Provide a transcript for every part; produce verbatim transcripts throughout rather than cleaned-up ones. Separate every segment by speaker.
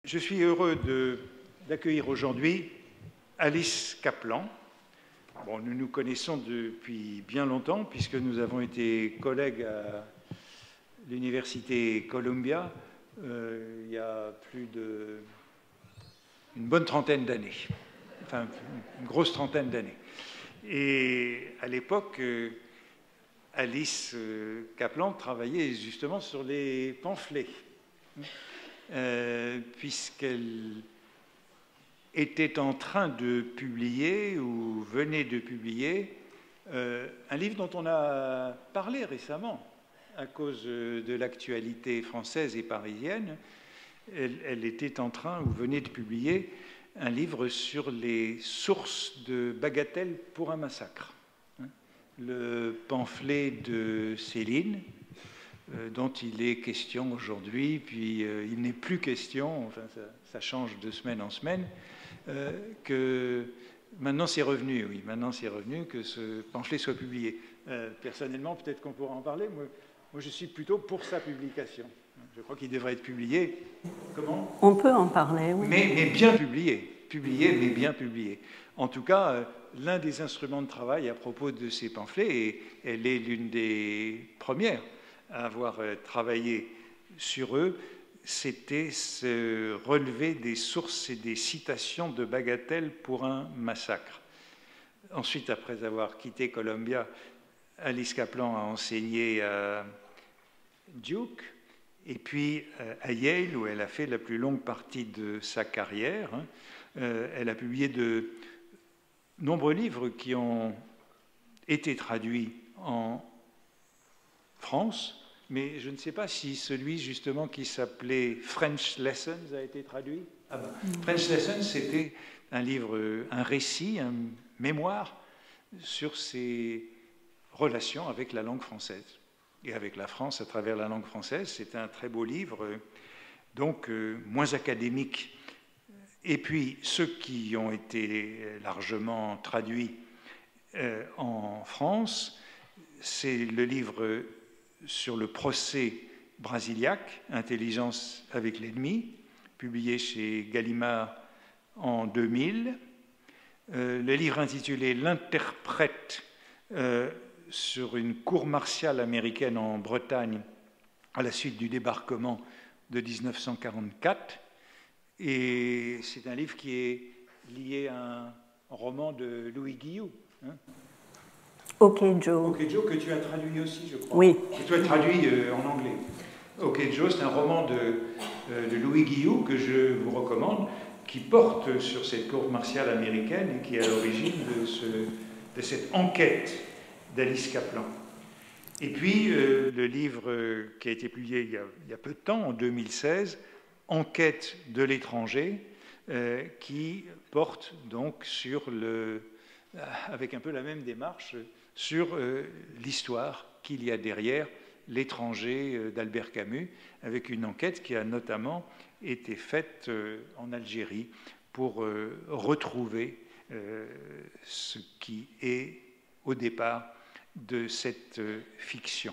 Speaker 1: Je suis heureux d'accueillir aujourd'hui Alice Kaplan. Bon, nous nous connaissons depuis bien longtemps puisque nous avons été collègues à l'université Columbia euh, il y a plus de une bonne trentaine d'années, enfin une grosse trentaine d'années. Et à l'époque, euh, Alice Kaplan travaillait justement sur les pamphlets. Euh, puisqu'elle était en train de publier ou venait de publier euh, un livre dont on a parlé récemment à cause de l'actualité française et parisienne. Elle, elle était en train ou venait de publier un livre sur les sources de Bagatelle pour un massacre. Le pamphlet de Céline, Euh, dont il est question aujourd'hui, puis euh, il n'est plus question, enfin ça, ça change de semaine en semaine, euh, que maintenant c'est revenu, oui, maintenant c'est revenu que ce pamphlet soit publié. Euh, personnellement, peut-être qu'on pourra en parler, moi, moi je suis plutôt pour sa publication. Je crois qu'il devrait être publié. Comment ?
Speaker 2: On peut en parler, oui.
Speaker 1: Mais, mais bien publié, publié, mais bien publié. En tout cas, euh, l'un des instruments de travail à propos de ces pamphlets, et elle est l'une des premières à avoir travaillé sur eux, c'était ce relevé des sources et des citations de Bagatelle pour un massacre. Ensuite, après avoir quitté Columbia, Alice Kaplan a enseigné à Duke et puis à Yale, où elle a fait la plus longue partie de sa carrière. Elle a publié de nombreux livres qui ont été traduits en France, mais je ne sais pas si celui justement qui s'appelait French Lessons a été traduit. Ah ben, mmh. French Lessons, c'était un livre, un récit, un mémoire sur ses relations avec la langue française et avec la France à travers la langue française. C'est un très beau livre, donc euh, moins académique. Et puis ceux qui ont été largement traduits euh, en France, c'est le livre sur le procès brasiliaque, Intelligence avec l'ennemi, publié chez Gallimard en deux mille. Euh, le livre intitulé L'interprète euh, sur une cour martiale américaine en Bretagne à la suite du débarquement de mille neuf cent quarante-quatre. Et c'est un livre qui est lié à un roman de Louis Guillou. Hein.
Speaker 2: Ok Joe.
Speaker 1: Ok Joe, que tu as traduit aussi, je crois.
Speaker 2: Oui.
Speaker 1: Que tu as traduit euh, en anglais. Ok Joe, c'est un roman de, euh, de Louis Guillou que je vous recommande, qui porte sur cette cour martiale américaine et qui est à l'origine de, ce, de cette enquête d'Alice Kaplan. Et puis, euh, le livre qui a été publié il y a, il y a peu de temps, en deux mille seize, Enquête de l'étranger, euh, qui porte donc sur le, avec un peu la même démarche, sur euh, l'histoire qu'il y a derrière L'étranger euh, d'Albert Camus, avec une enquête qui a notamment été faite euh, en Algérie pour euh, retrouver euh, ce qui est au départ de cette euh, fiction.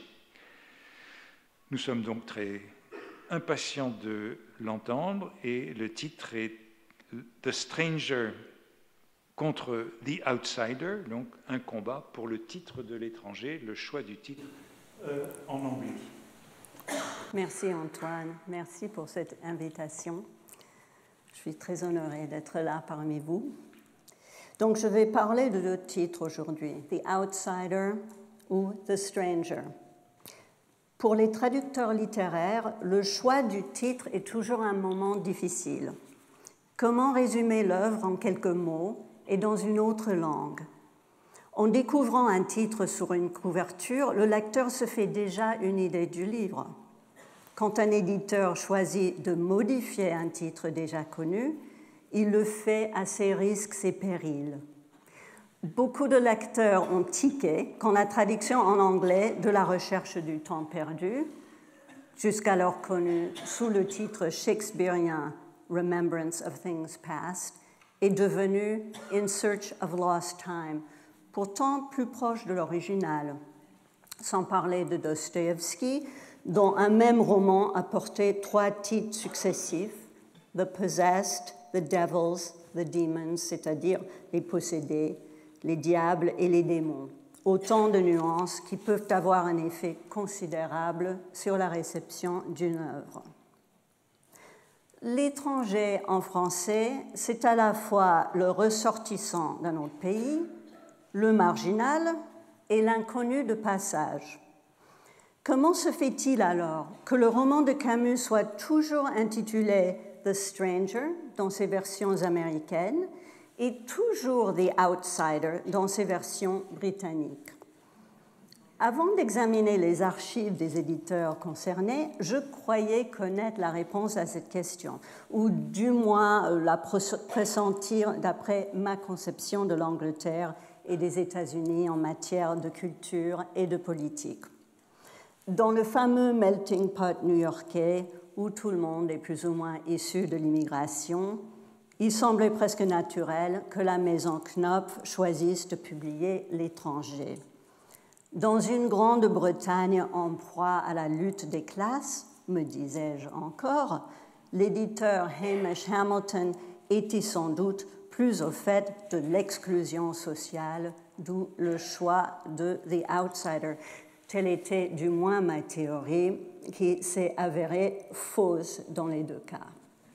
Speaker 1: Nous sommes donc très impatients de l'entendre et le titre est The Stranger contre The Outsider, donc un combat pour le titre de l'étranger, le choix du titre euh, en anglais.
Speaker 2: Merci Antoine, merci pour cette invitation. Je suis très honorée d'être là parmi vous. Donc je vais parler de deux titres aujourd'hui, The Outsider ou The Stranger. Pour les traducteurs littéraires, le choix du titre est toujours un moment difficile. Comment résumer l'œuvre en quelques mots et dans une autre langue? En découvrant un titre sur une couverture, le lecteur se fait déjà une idée du livre. Quand un éditeur choisit de modifier un titre déjà connu, il le fait à ses risques et périls. Beaucoup de lecteurs ont tiqué quand la traduction en anglais de La recherche du temps perdu, jusqu'alors connue sous le titre shakespearien Remembrance of Things Past, est devenue In Search of Lost Time, pourtant plus proche de l'original, sans parler de Dostoïevski, dont un même roman a porté trois titres successifs, the possessed, the devils, the demons, c'est-à-dire les possédés, les diables et les démons. Autant de nuances qui peuvent avoir un effet considérable sur la réception d'une œuvre. L'étranger en français, c'est à la fois le ressortissant d'un autre pays, le marginal et l'inconnu de passage. Comment se fait-il alors que le roman de Camus soit toujours intitulé The Stranger dans ses versions américaines et toujours The Outsider dans ses versions britanniques? Avant d'examiner les archives des éditeurs concernés, je croyais connaître la réponse à cette question, ou du moins la pressentir d'après ma conception de l'Angleterre et des États-Unis en matière de culture et de politique. Dans le fameux melting pot new-yorkais, où tout le monde est plus ou moins issu de l'immigration, il semblait presque naturel que la maison Knopf choisisse de publier l'étranger. Dans une Grande-Bretagne en proie à la lutte des classes, me disais-je encore, l'éditeur Hamish Hamilton était sans doute plus au fait de l'exclusion sociale, d'où le choix de The Outsider. Telle était du moins ma théorie, qui s'est avérée fausse dans les deux cas.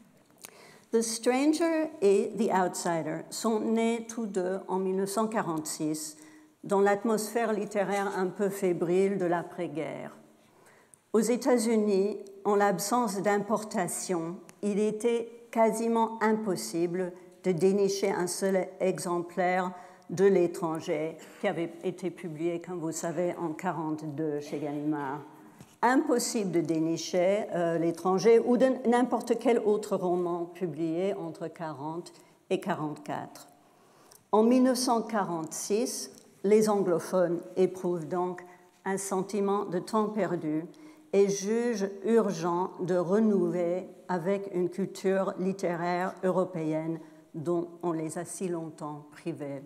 Speaker 2: The Stranger et The Outsider sont nés tous deux en mille neuf cent quarante-six, dans l'atmosphère littéraire un peu fébrile de l'après-guerre. Aux États-Unis, en l'absence d'importation, il était quasiment impossible de dénicher un seul exemplaire de l'étranger qui avait été publié, comme vous savez, en mille neuf cent quarante-deux chez Gallimard. Impossible de dénicher euh, l'étranger ou de n'importe quel autre roman publié entre mille neuf cent quarante et mille neuf cent quarante-quatre. En mille neuf cent quarante-six, les anglophones éprouvent donc un sentiment de temps perdu et jugent urgent de renouer avec une culture littéraire européenne dont on les a si longtemps privés.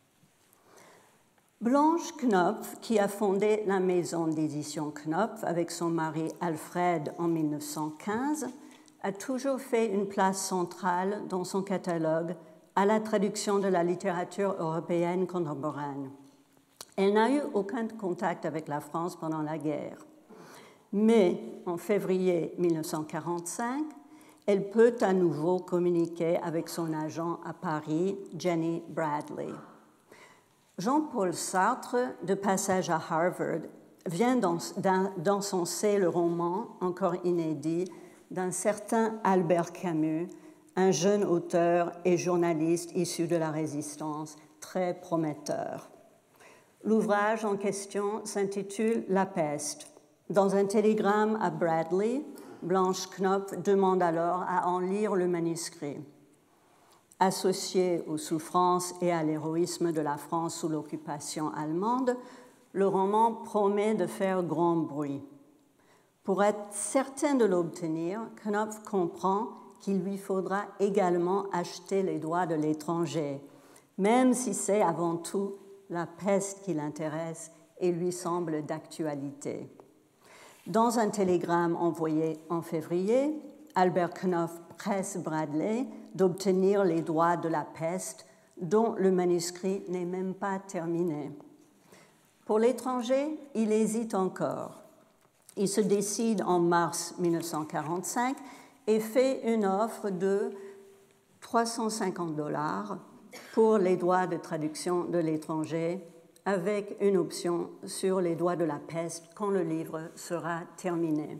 Speaker 2: Blanche Knopf, qui a fondé la maison d'édition Knopf avec son mari Alfred en mille neuf cent quinze, a toujours fait une place centrale dans son catalogue à la traduction de la littérature européenne contemporaine. Elle n'a eu aucun contact avec la France pendant la guerre. Mais en février mille neuf cent quarante-cinq, elle peut à nouveau communiquer avec son agent à Paris, Jenny Bradley. Jean-Paul Sartre, de passage à Harvard, vient d'encenser le roman, encore inédit, d'un certain Albert Camus, un jeune auteur et journaliste issu de la Résistance, très prometteur. L'ouvrage en question s'intitule « La peste ». Dans un télégramme à Bradley, Blanche Knopf demande alors à en lire le manuscrit. Associé aux souffrances et à l'héroïsme de la France sous l'occupation allemande, le roman promet de faire grand bruit. Pour être certain de l'obtenir, Knopf comprend qu'il lui faudra également acheter les droits de l'étranger, même si c'est avant tout la peste qui l'intéresse et lui semble d'actualité. Dans un télégramme envoyé en février, Albert Knopf presse Bradley d'obtenir les droits de La peste, dont le manuscrit n'est même pas terminé. Pour l'étranger, il hésite encore. Il se décide en mars mille neuf cent quarante-cinq et fait une offre de trois cent cinquante dollars pour les droits de traduction de l'étranger, avec une option sur les droits de La peste quand le livre sera terminé.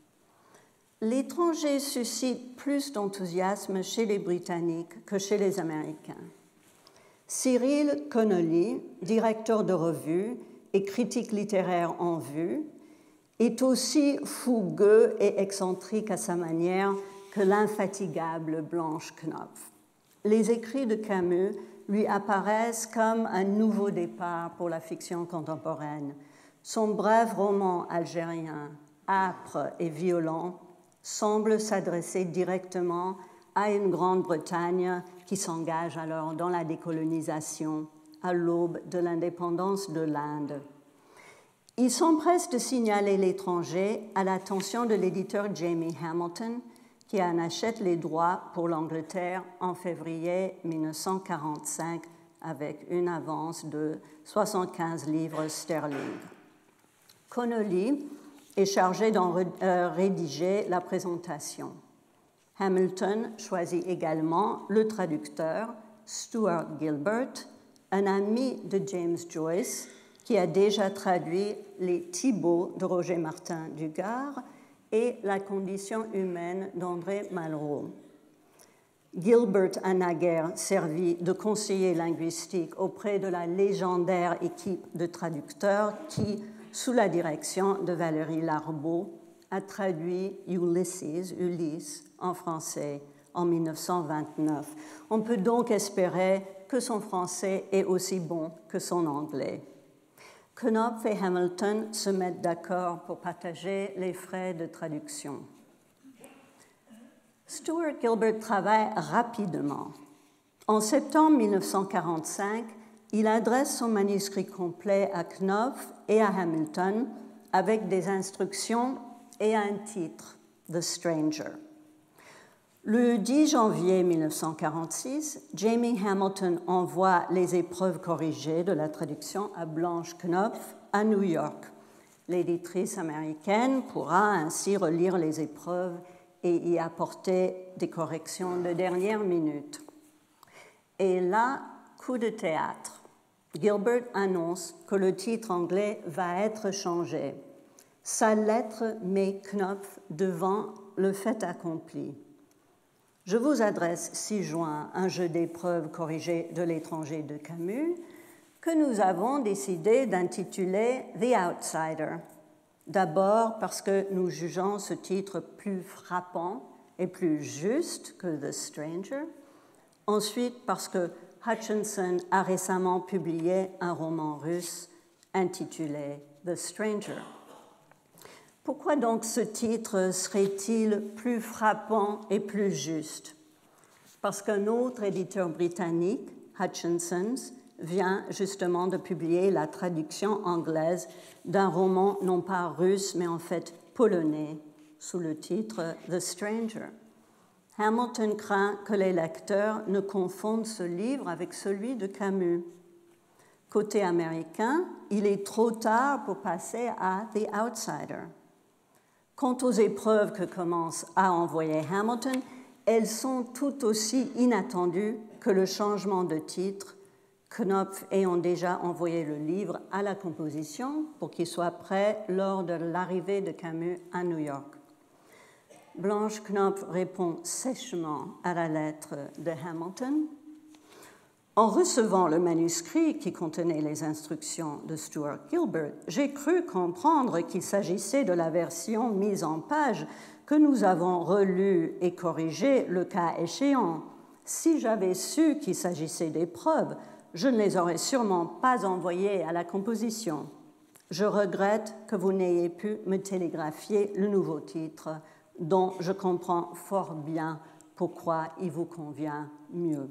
Speaker 2: L'étranger suscite plus d'enthousiasme chez les Britanniques que chez les Américains. Cyril Connolly, directeur de revue et critique littéraire en vue, est aussi fougueux et excentrique à sa manière que l'infatigable Blanche Knopf. Les écrits de Camus lui apparaissent comme un nouveau départ pour la fiction contemporaine. Son bref roman algérien, âpre et violent, semble s'adresser directement à une Grande-Bretagne qui s'engage alors dans la décolonisation à l'aube de l'indépendance de l'Inde. Il s'empresse de signaler l'étranger à l'attention de l'éditeur Jamie Hamilton, qui en achète les droits pour l'Angleterre en février mille neuf cent quarante-cinq avec une avance de soixante-quinze livres sterling. Connolly est chargé d'en rédiger la présentation. Hamilton choisit également le traducteur Stuart Gilbert, un ami de James Joyce, qui a déjà traduit les Thibauts de Roger Martin du Gard et La condition humaine d'André Malraux. Gilbert a naguère servi de conseiller linguistique auprès de la légendaire équipe de traducteurs qui, sous la direction de Valérie Larbaud, a traduit Ulysses, Ulysse, en français en mille neuf cent vingt-neuf. On peut donc espérer que son français est aussi bon que son anglais. Knopf et Hamilton se mettent d'accord pour partager les frais de traduction. Stuart Gilbert travaille rapidement. En septembre mille neuf cent quarante-cinq, il adresse son manuscrit complet à Knopf et à Hamilton avec des instructions et un titre, The Stranger. Le dix janvier mille neuf cent quarante-six, Jamie Hamilton envoie les épreuves corrigées de la traduction à Blanche Knopf à New York. L'éditrice américaine pourra ainsi relire les épreuves et y apporter des corrections de dernière minute. Et là, coup de théâtre. Gilbert annonce que le titre anglais va être changé. Sa lettre met Knopf devant le fait accompli. Je vous adresse ci-joint un jeu d'épreuves corrigé de l'étranger de Camus que nous avons décidé d'intituler The Outsider. D'abord parce que nous jugeons ce titre plus frappant et plus juste que The Stranger. Ensuite parce que Hutchinson a récemment publié un roman russe intitulé The Stranger. Pourquoi donc ce titre serait-il plus frappant et plus juste? Parce qu'un autre éditeur britannique, Hutchinson's, vient justement de publier la traduction anglaise d'un roman non pas russe, mais en fait polonais, sous le titre The Stranger. Hamilton craint que les lecteurs ne confondent ce livre avec celui de Camus. Côté américain, il est trop tard pour passer à The Outsider. Quant aux épreuves que commence à envoyer Hamilton, elles sont tout aussi inattendues que le changement de titre, Knopf ayant déjà envoyé le livre à la composition pour qu'il soit prêt lors de l'arrivée de Camus à New York. Blanche Knopf répond sèchement à la lettre de Hamilton. En recevant le manuscrit qui contenait les instructions de Stuart Gilbert, j'ai cru comprendre qu'il s'agissait de la version mise en page que nous avons relue et corrigée le cas échéant. Si j'avais su qu'il s'agissait d'épreuves, je ne les aurais sûrement pas envoyées à la composition. Je regrette que vous n'ayez pu me télégraphier le nouveau titre, dont je comprends fort bien pourquoi il vous convient mieux.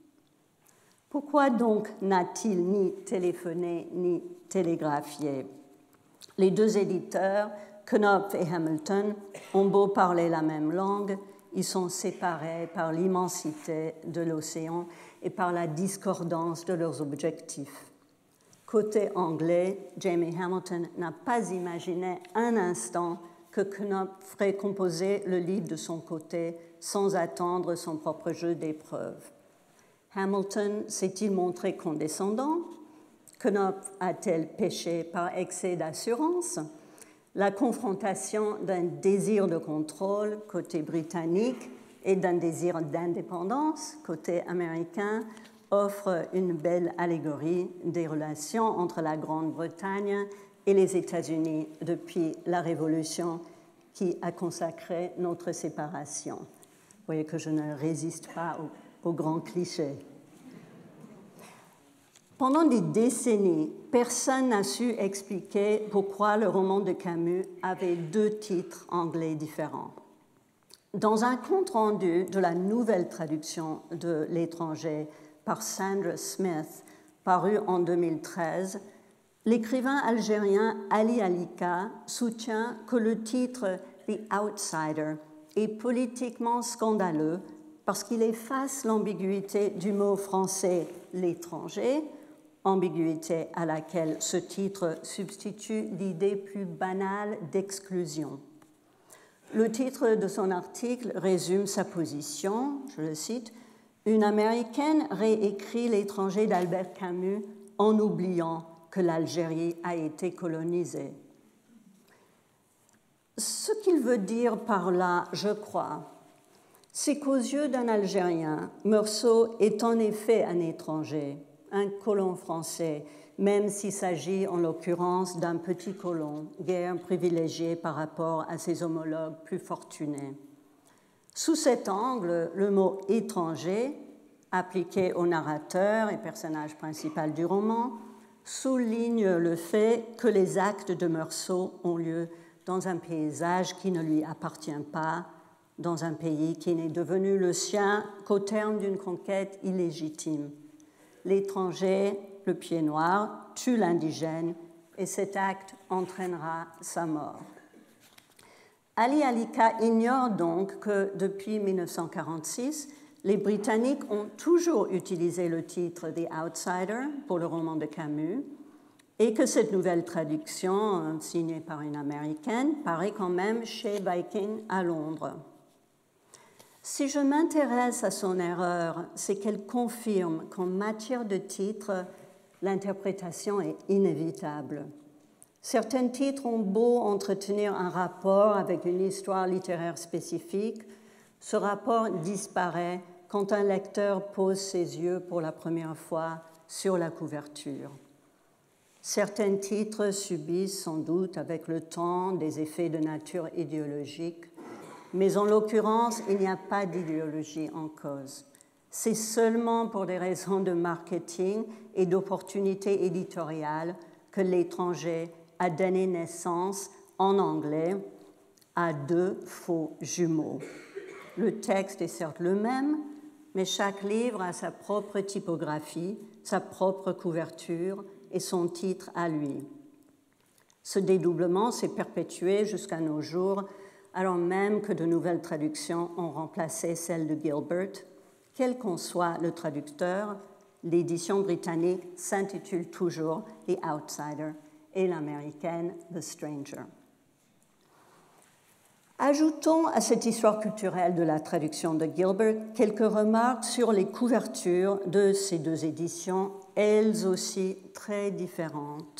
Speaker 2: Pourquoi donc n'a-t-il ni téléphoné ni télégraphié? Les deux éditeurs, Knopf et Hamilton, ont beau parler la même langue, ils sont séparés par l'immensité de l'océan et par la discordance de leurs objectifs. Côté anglais, Jamie Hamilton n'a pas imaginé un instant que Knopf ferait composer le livre de son côté sans attendre son propre jeu d'épreuves. Hamilton s'est-il montré condescendant? Knopf a-t-elle péché par excès d'assurance? La confrontation d'un désir de contrôle côté britannique et d'un désir d'indépendance côté américain offre une belle allégorie des relations entre la Grande-Bretagne et les États-Unis depuis la Révolution qui a consacré notre séparation. Vous voyez que je ne résiste pas au aux grands clichés. Pendant des décennies, personne n'a su expliquer pourquoi le roman de Camus avait deux titres anglais différents. Dans un compte-rendu de la nouvelle traduction de L'étranger par Sandra Smith, paru en deux mille treize, l'écrivain algérien Ali Alika soutient que le titre The Outsider est politiquement scandaleux parce qu'il efface l'ambiguïté du mot français « l'étranger », ambiguïté à laquelle ce titre substitue l'idée plus banale d'exclusion. Le titre de son article résume sa position, je le cite, « Une Américaine réécrit l'étranger d'Albert Camus en oubliant que l'Algérie a été colonisée. » Ce qu'il veut dire par là, je crois, c'est qu'aux yeux d'un Algérien, Meursault est en effet un étranger, un colon français, même s'il s'agit en l'occurrence d'un petit colon, guère privilégié par rapport à ses homologues plus fortunés. Sous cet angle, le mot « étranger », appliqué au narrateur et personnage principal du roman, souligne le fait que les actes de Meursault ont lieu dans un paysage qui ne lui appartient pas, dans un pays qui n'est devenu le sien qu'au terme d'une conquête illégitime. L'étranger, le pied noir, tue l'indigène et cet acte entraînera sa mort. Ali Alika ignore donc que depuis mille neuf cent quarante-six, les Britanniques ont toujours utilisé le titre « The Outsider » pour le roman de Camus et que cette nouvelle traduction, signée par une Américaine, paraît quand même chez Viking à Londres. Si je m'intéresse à son erreur, c'est qu'elle confirme qu'en matière de titre, l'interprétation est inévitable. Certains titres ont beau entretenir un rapport avec une histoire littéraire spécifique, ce rapport disparaît quand un lecteur pose ses yeux pour la première fois sur la couverture. Certains titres subissent sans doute avec le temps des effets de nature idéologique, mais en l'occurrence, il n'y a pas d'idéologie en cause. C'est seulement pour des raisons de marketing et d'opportunité éditoriale que l'étranger a donné naissance, en anglais, à deux faux jumeaux. Le texte est certes le même, mais chaque livre a sa propre typographie, sa propre couverture et son titre à lui. Ce dédoublement s'est perpétué jusqu'à nos jours, alors même que de nouvelles traductions ont remplacé celle de Gilbert. Quel qu'en soit le traducteur, l'édition britannique s'intitule toujours « The Outsider » et l'américaine « The Stranger ». Ajoutons à cette histoire culturelle de la traduction de Gilbert quelques remarques sur les couvertures de ces deux éditions, elles aussi très différentes.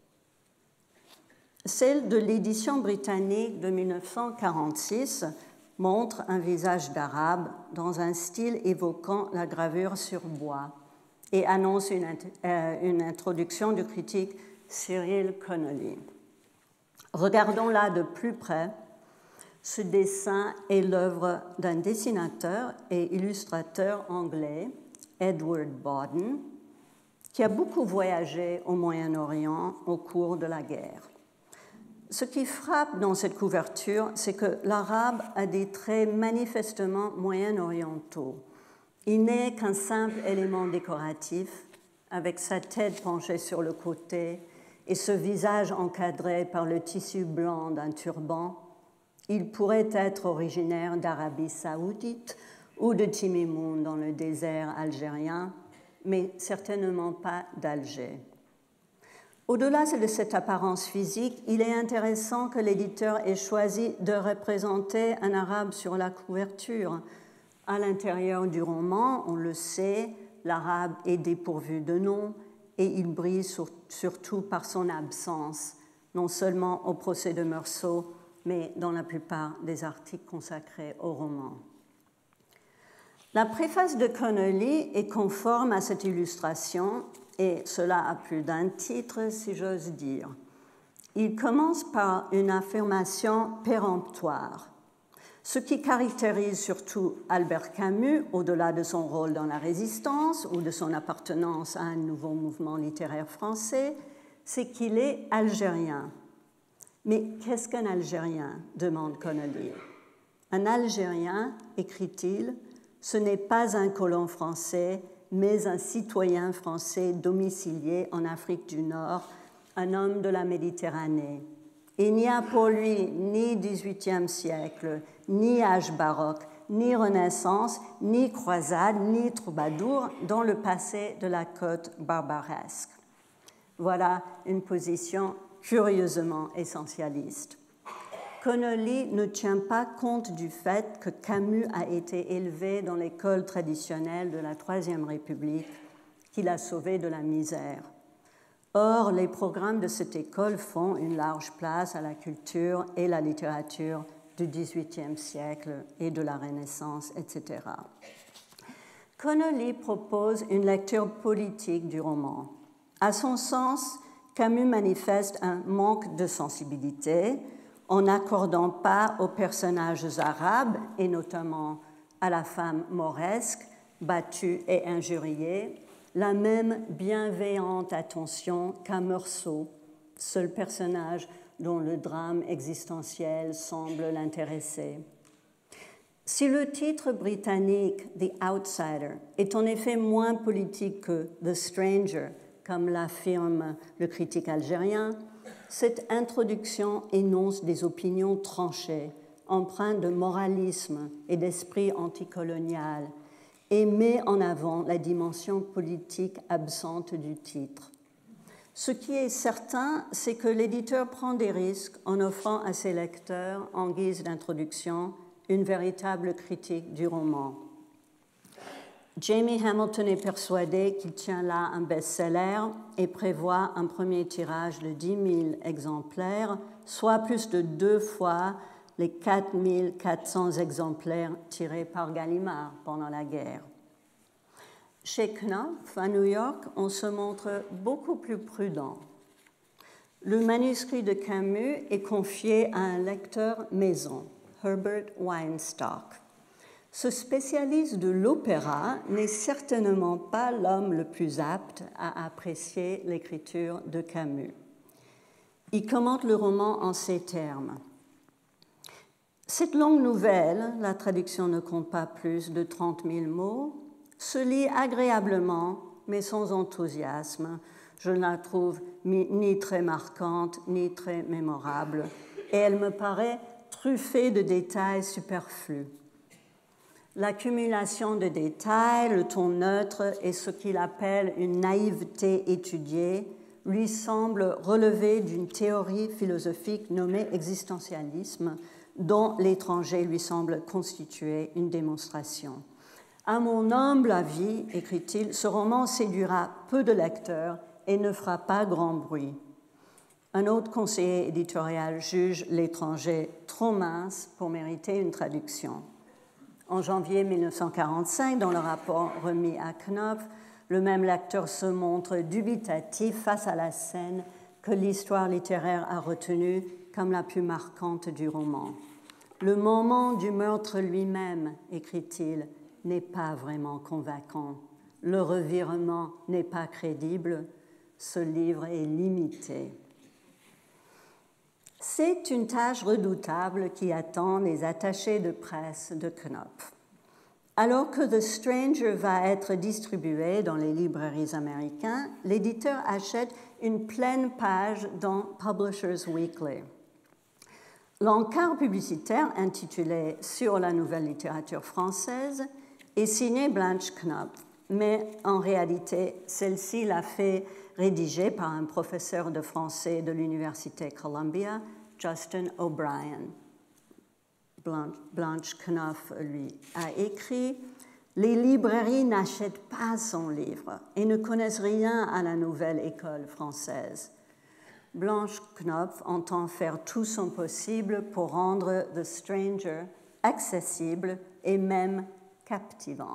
Speaker 2: Celle de l'édition britannique de mille neuf cent quarante-six montre un visage d'arabe dans un style évoquant la gravure sur bois et annonce une, euh, une introduction du critique Cyril Connolly. Regardons-la de plus près. Ce dessin est l'œuvre d'un dessinateur et illustrateur anglais, Edward Bawden, qui a beaucoup voyagé au Moyen-Orient au cours de la guerre. Ce qui frappe dans cette couverture, c'est que l'arabe a des traits manifestement moyen-orientaux. Il n'est qu'un simple élément décoratif, avec sa tête penchée sur le côté et ce visage encadré par le tissu blanc d'un turban. Il pourrait être originaire d'Arabie saoudite ou de Timimoun dans le désert algérien, mais certainement pas d'Alger. Au-delà de cette apparence physique, il est intéressant que l'éditeur ait choisi de représenter un arabe sur la couverture. À l'intérieur du roman, on le sait, l'arabe est dépourvu de nom et il brille sur, surtout par son absence, non seulement au procès de Meursault, mais dans la plupart des articles consacrés au roman. La préface de Connolly est conforme à cette illustration, et cela a plus d'un titre, si j'ose dire. Il commence par une affirmation péremptoire, ce qui caractérise surtout Albert Camus, au-delà de son rôle dans la Résistance ou de son appartenance à un nouveau mouvement littéraire français, c'est qu'il est algérien. Mais qu'est-ce qu'un Algérien ? Demande Connolly. Un Algérien, écrit-il, ce n'est pas un colon français, mais un citoyen français domicilié en Afrique du Nord, un homme de la Méditerranée. Il n'y a pour lui ni dix-huitième siècle, ni âge baroque, ni Renaissance, ni croisade, ni troubadour dans le passé de la côte barbaresque. Voilà une position curieusement essentialiste. Connolly ne tient pas compte du fait que Camus a été élevé dans l'école traditionnelle de la Troisième République, qui l'a sauvé de la misère. Or, les programmes de cette école font une large place à la culture et la littérature du dix-huitième siècle et de la Renaissance, et cetera. Connolly propose une lecture politique du roman. À son sens, Camus manifeste un manque de sensibilité en n'accordant pas aux personnages arabes, et notamment à la femme mauresque, battue et injuriée, la même bienveillante attention qu'à Meursault, seul personnage dont le drame existentiel semble l'intéresser. Si le titre britannique « The Outsider » est en effet moins politique que « The Stranger », comme l'affirme le critique algérien, cette introduction énonce des opinions tranchées, empreintes de moralisme et d'esprit anticolonial, et met en avant la dimension politique absente du titre. Ce qui est certain, c'est que l'éditeur prend des risques en offrant à ses lecteurs, en guise d'introduction, une véritable critique du roman. Jamie Hamilton est persuadé qu'il tient là un best-seller et prévoit un premier tirage de dix mille exemplaires, soit plus de deux fois les quatre mille quatre cents exemplaires tirés par Gallimard pendant la guerre. Chez Knopf, à New York, on se montre beaucoup plus prudent. Le manuscrit de Camus est confié à un lecteur maison, Herbert Weinstock. Ce spécialiste de l'opéra n'est certainement pas l'homme le plus apte à apprécier l'écriture de Camus. Il commente le roman en ces termes. Cette longue nouvelle, la traduction ne compte pas plus de trente mille mots, se lit agréablement, mais sans enthousiasme. Je ne la trouve ni très marquante, ni très mémorable, et elle me paraît truffée de détails superflus. L'accumulation de détails, le ton neutre et ce qu'il appelle une naïveté étudiée lui semble relever d'une théorie philosophique nommée existentialisme, dont l'étranger lui semble constituer une démonstration. À mon humble avis, écrit-il, ce roman séduira peu de lecteurs et ne fera pas grand bruit. Un autre conseiller éditorial juge l'étranger trop mince pour mériter une traduction. En janvier mille neuf cent quarante-cinq, dans le rapport remis à Knopf, le même lecteur se montre dubitatif face à la scène que l'histoire littéraire a retenue comme la plus marquante du roman. Le moment du meurtre lui-même, écrit-il, n'est pas vraiment convaincant. Le revirement n'est pas crédible. Ce livre est limité. C'est une tâche redoutable qui attend les attachés de presse de Knopf. Alors que The Stranger va être distribué dans les librairies américaines, l'éditeur achète une pleine page dans Publishers Weekly. L'encart publicitaire intitulé « Sur la nouvelle littérature française » est signé Blanche Knopf, mais en réalité, celle-ci l'a fait rédigé par un professeur de français de l'Université Columbia, Justin O'Brien. Blanche Knopf, lui, a écrit « Les librairies n'achètent pas son livre et ne connaissent rien à la nouvelle école française. Blanche Knopf entend faire tout son possible pour rendre The Stranger accessible et même captivant. »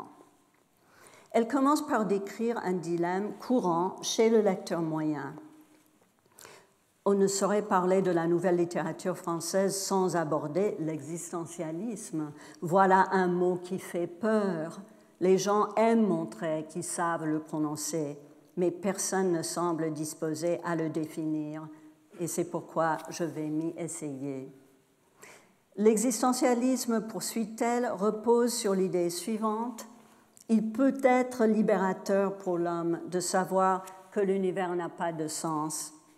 Speaker 2: Elle commence par décrire un dilemme courant chez le lecteur moyen. On ne saurait parler de la nouvelle littérature française sans aborder l'existentialisme. Voilà un mot qui fait peur. Les gens aiment montrer qu'ils savent le prononcer, mais personne ne semble disposé à le définir, et c'est pourquoi je vais m'y essayer. L'existentialisme, poursuit-elle, repose sur l'idée suivante. Il peut être libérateur pour l'homme de savoir que l'univers n'a pas de sens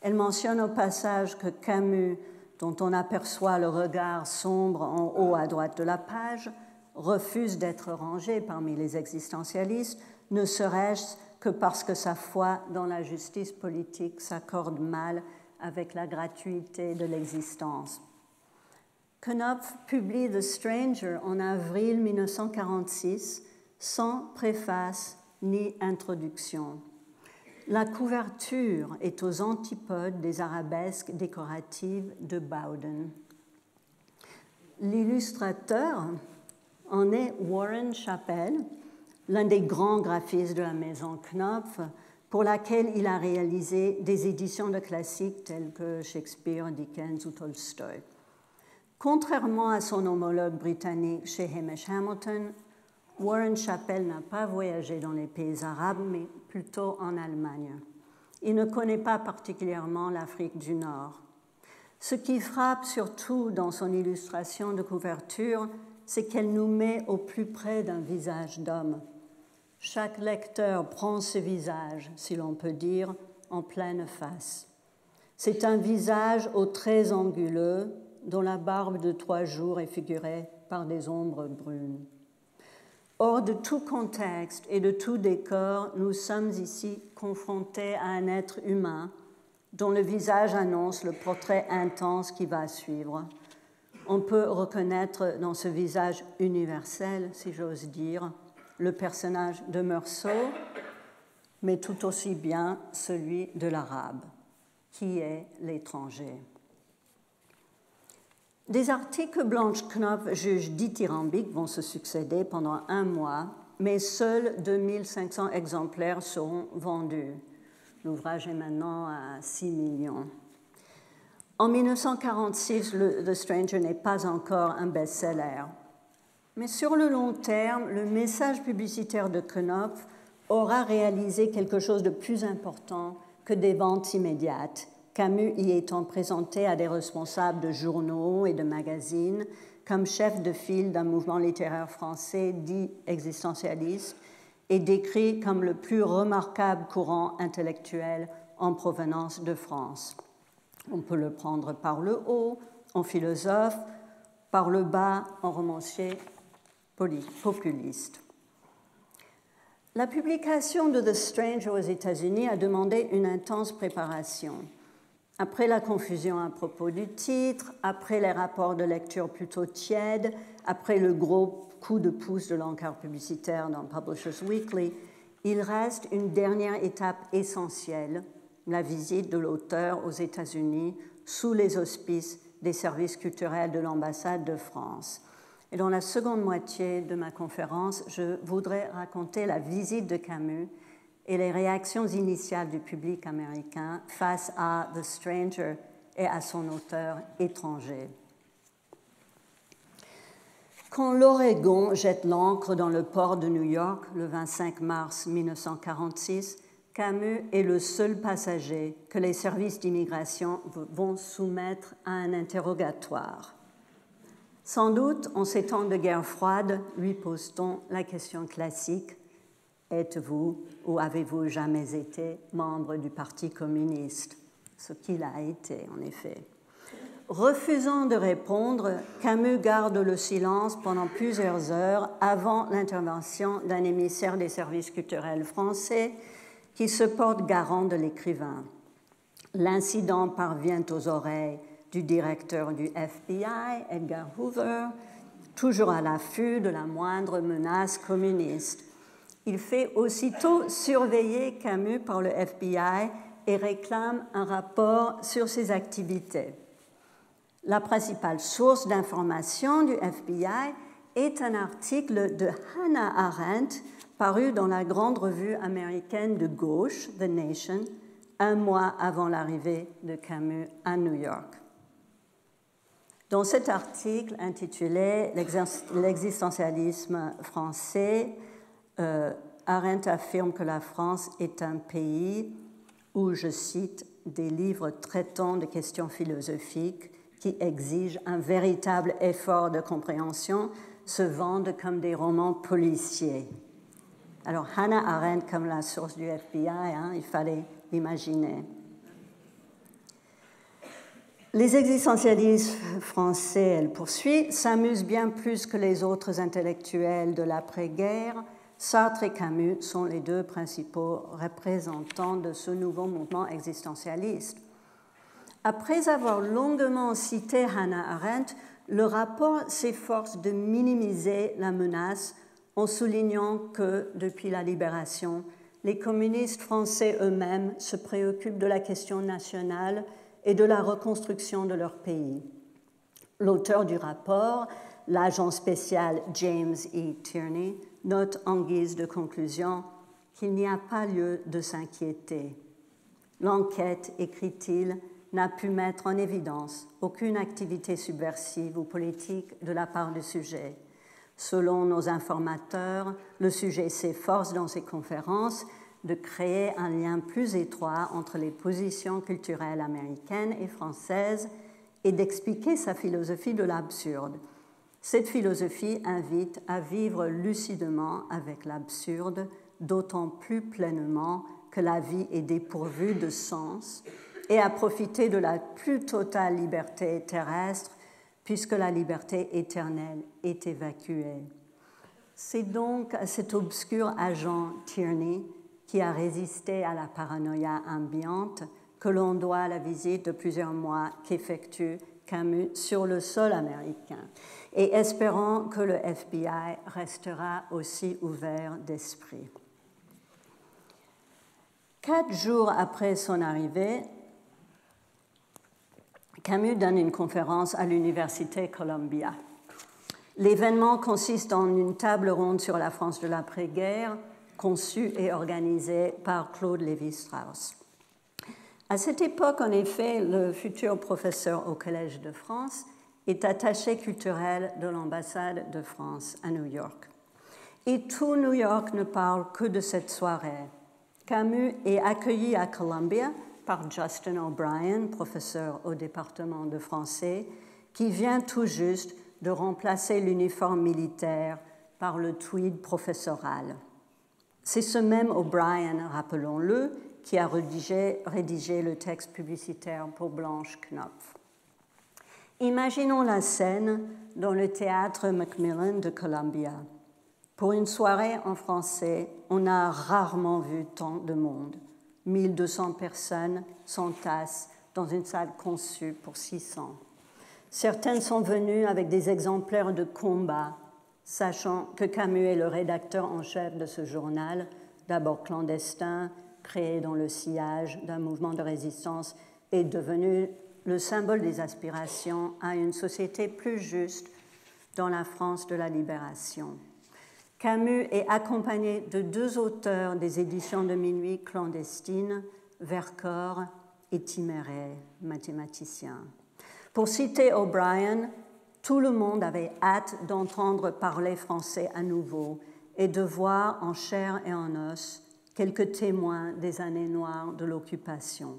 Speaker 2: Elle mentionne au passage que Camus, dont on aperçoit le regard sombre en haut à droite de la page, refuse d'être rangé parmi les existentialistes, ne serait-ce que parce que sa foi dans la justice politique s'accorde mal avec la gratuité de l'existence. Knopf publie The Stranger en avril mille neuf cent quarante-six, sans préface ni introduction. La couverture est aux antipodes des arabesques décoratives de Bowden. L'illustrateur en est Warren Chappell, l'un des grands graphistes de la maison Knopf, pour laquelle il a réalisé des éditions de classiques tels que Shakespeare, Dickens ou Tolstoï. Contrairement à son homologue britannique chez Hamish Hamilton, Warren Chappell n'a pas voyagé dans les pays arabes, mais plutôt en Allemagne. Il ne connaît pas particulièrement l'Afrique du Nord. Ce qui frappe surtout dans son illustration de couverture, c'est qu'elle nous met au plus près d'un visage d'homme. Chaque lecteur prend ce visage, si l'on peut dire, en pleine face. C'est un visage aux traits anguleux, dont la barbe de trois jours est figurée par des ombres brunes. Hors de tout contexte et de tout décor, nous sommes ici confrontés à un être humain dont le visage annonce le portrait intense qui va suivre. On peut reconnaître dans ce visage universel, si j'ose dire, le personnage de Meursault, mais tout aussi bien celui de l'arabe, qui est l'étranger. Des articles que Blanche Knopf juge dithyrambiques vont se succéder pendant un mois, mais seuls deux mille cinq cents exemplaires seront vendus. L'ouvrage est maintenant à six millions. En mille neuf cent quarante-six, le, The Stranger n'est pas encore un best-seller. Mais sur le long terme, le message publicitaire de Knopf aura réalisé quelque chose de plus important que des ventes immédiates, Camus y étant présenté à des responsables de journaux et de magazines comme chef de file d'un mouvement littéraire français dit existentialiste et décrit comme le plus remarquable courant intellectuel en provenance de France. On peut le prendre par le haut, en philosophe, par le bas, en romancier populiste. La publication de The Stranger aux États-Unis a demandé une intense préparation. Après la confusion à propos du titre, après les rapports de lecture plutôt tièdes, après le gros coup de pouce de l'encart publicitaire dans Publishers Weekly, il reste une dernière étape essentielle, la visite de l'auteur aux États-Unis sous les auspices des services culturels de l'ambassade de France. Et dans la seconde moitié de ma conférence, je voudrais raconter la visite de Camus et les réactions initiales du public américain face à The Stranger et à son auteur étranger. Quand l'Oregon jette l'ancre dans le port de New York le vingt-cinq mars mille neuf cent quarante-six, Camus est le seul passager que les services d'immigration vont soumettre à un interrogatoire. Sans doute, en ces temps de guerre froide, lui pose-t-on la question classique: êtes-vous ou avez-vous jamais été membre du Parti communiste? Ce qu'il a été, en effet. Refusant de répondre, Camus garde le silence pendant plusieurs heures avant l'intervention d'un émissaire des services culturels français qui se porte garant de l'écrivain. L'incident parvient aux oreilles du directeur du F B I, Edgar Hoover, toujours à l'affût de la moindre menace communiste. Il fait aussitôt surveiller Camus par le F B I et réclame un rapport sur ses activités. La principale source d'information du F B I est un article de Hannah Arendt paru dans la grande revue américaine de gauche, The Nation, un mois avant l'arrivée de Camus à New York. Dans cet article intitulé « L'existentialisme français », euh, Arendt affirme que la France est un pays où, je cite, « des livres traitant de questions philosophiques qui exigent un véritable effort de compréhension se vendent comme des romans policiers ». Alors Hannah Arendt comme la source du F B I, hein, il fallait l'imaginer. Les existentialistes français, elle poursuit, s'amusent bien plus que les autres intellectuels de l'après-guerre. Sartre et Camus sont les deux principaux représentants de ce nouveau mouvement existentialiste. Après avoir longuement cité Hannah Arendt, le rapport s'efforce de minimiser la menace en soulignant que, depuis la libération, les communistes français eux-mêmes se préoccupent de la question nationale et de la reconstruction de leur pays. L'auteur du rapport, l'agent spécial James E. Tierney, note en guise de conclusion qu'il n'y a pas lieu de s'inquiéter. L'enquête, écrit-il, n'a pu mettre en évidence aucune activité subversive ou politique de la part du sujet. Selon nos informateurs, le sujet s'efforce dans ses conférences de créer un lien plus étroit entre les positions culturelles américaines et françaises et d'expliquer sa philosophie de l'absurde. Cette philosophie invite à vivre lucidement avec l'absurde, d'autant plus pleinement que la vie est dépourvue de sens, et à profiter de la plus totale liberté terrestre, puisque la liberté éternelle est évacuée. C'est donc à cet obscur agent Tierney qui a résisté à la paranoïa ambiante que l'on doit la visite de plusieurs mois qu'effectue Camus sur le sol américain, et espérons que le F B I restera aussi ouvert d'esprit. Quatre jours après son arrivée, Camus donne une conférence à l'Université Columbia. L'événement consiste en une table ronde sur la France de l'après-guerre, conçue et organisée par Claude Lévi-Strauss. À cette époque, en effet, le futur professeur au Collège de France est attaché culturel de l'ambassade de France à New York. Et tout New York ne parle que de cette soirée. Camus est accueilli à Columbia par Justin O'Brien, professeur au département de français, qui vient tout juste de remplacer l'uniforme militaire par le tweed professoral. C'est ce même O'Brien, rappelons-le, qui a rédigé, rédigé le texte publicitaire pour Blanche Knopf. Imaginons la scène dans le théâtre Macmillan de Columbia. Pour une soirée en français, on a rarement vu tant de monde. mille deux cents personnes s'entassent dans une salle conçue pour six cents. Certaines sont venues avec des exemplaires de combat, sachant que Camus est le rédacteur en chef de ce journal, d'abord clandestin, créé dans le sillage d'un mouvement de résistance, est devenu le symbole des aspirations à une société plus juste dans la France de la Libération. Camus est accompagné de deux auteurs des éditions de minuit clandestines, Vercors et Thiméret, mathématicien. Pour citer O'Brien, tout le monde avait hâte d'entendre parler français à nouveau et de voir en chair et en os quelques témoins des années noires de l'occupation.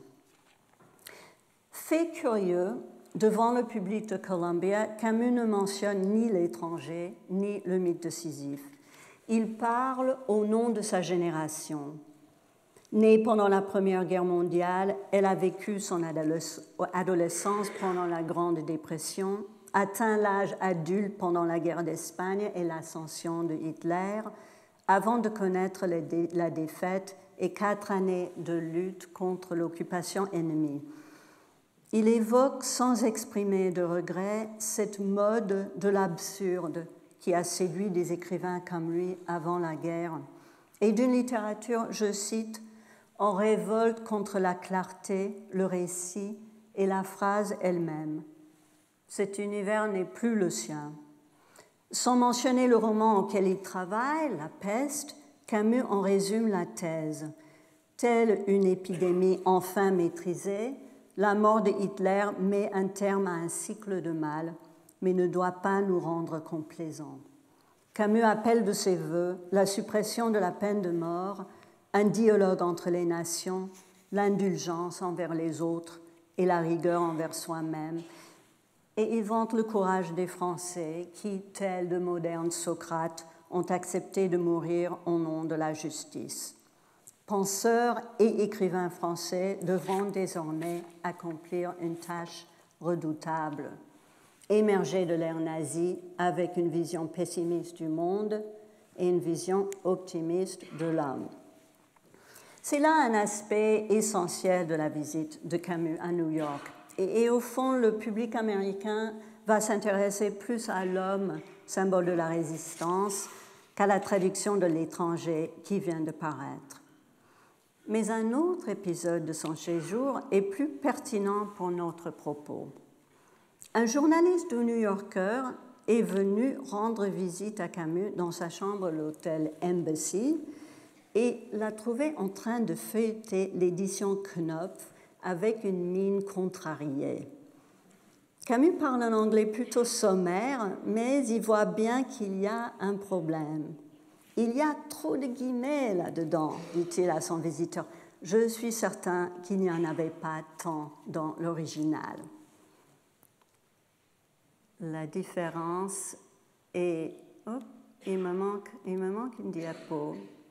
Speaker 2: Fait curieux, devant le public de Columbia, Camus ne mentionne ni l'étranger, ni le mythe de Sisyphe. Il parle au nom de sa génération. Née pendant la Première Guerre mondiale, elle a vécu son adolescence pendant la Grande Dépression, atteint l'âge adulte pendant la guerre d'Espagne et l'ascension de Hitler, avant de connaître la défaite et quatre années de lutte contre l'occupation ennemie. Il évoque sans exprimer de regret cette mode de l'absurde qui a séduit des écrivains comme lui avant la guerre, et d'une littérature, je cite, en révolte contre la clarté, le récit et la phrase elle-même. Cet univers n'est plus le sien. Sans mentionner le roman auquel il travaille, La Peste, Camus en résume la thèse. Telle une épidémie enfin maîtrisée, la mort de Hitler met un terme à un cycle de mal, mais ne doit pas nous rendre complaisants. Camus appelle de ses vœux la suppression de la peine de mort, un dialogue entre les nations, l'indulgence envers les autres et la rigueur envers soi-même. Et il vante le courage des Français qui, tels de modernes Socrates, ont accepté de mourir au nom de la justice. Penseurs et écrivains français devront désormais accomplir une tâche redoutable, émerger de l'ère nazie avec une vision pessimiste du monde et une vision optimiste de l'homme. C'est là un aspect essentiel de la visite de Camus à New York. Et, et au fond, le public américain va s'intéresser plus à l'homme, symbole de la résistance, qu'à la traduction de l'étranger qui vient de paraître. Mais un autre épisode de son séjour est plus pertinent pour notre propos. Un journaliste du New Yorker est venu rendre visite à Camus dans sa chambre à l'hôtel Embassy et l'a trouvé en train de feuilleter l'édition Knopf avec une mine contrariée. Camus parle un anglais plutôt sommaire, mais il voit bien qu'il y a un problème. Il y a trop de guillemets là-dedans, dit-il à son visiteur. Je suis certain qu'il n'y en avait pas tant dans l'original. La différence est... Oh, il me manque, il me manque une diapo.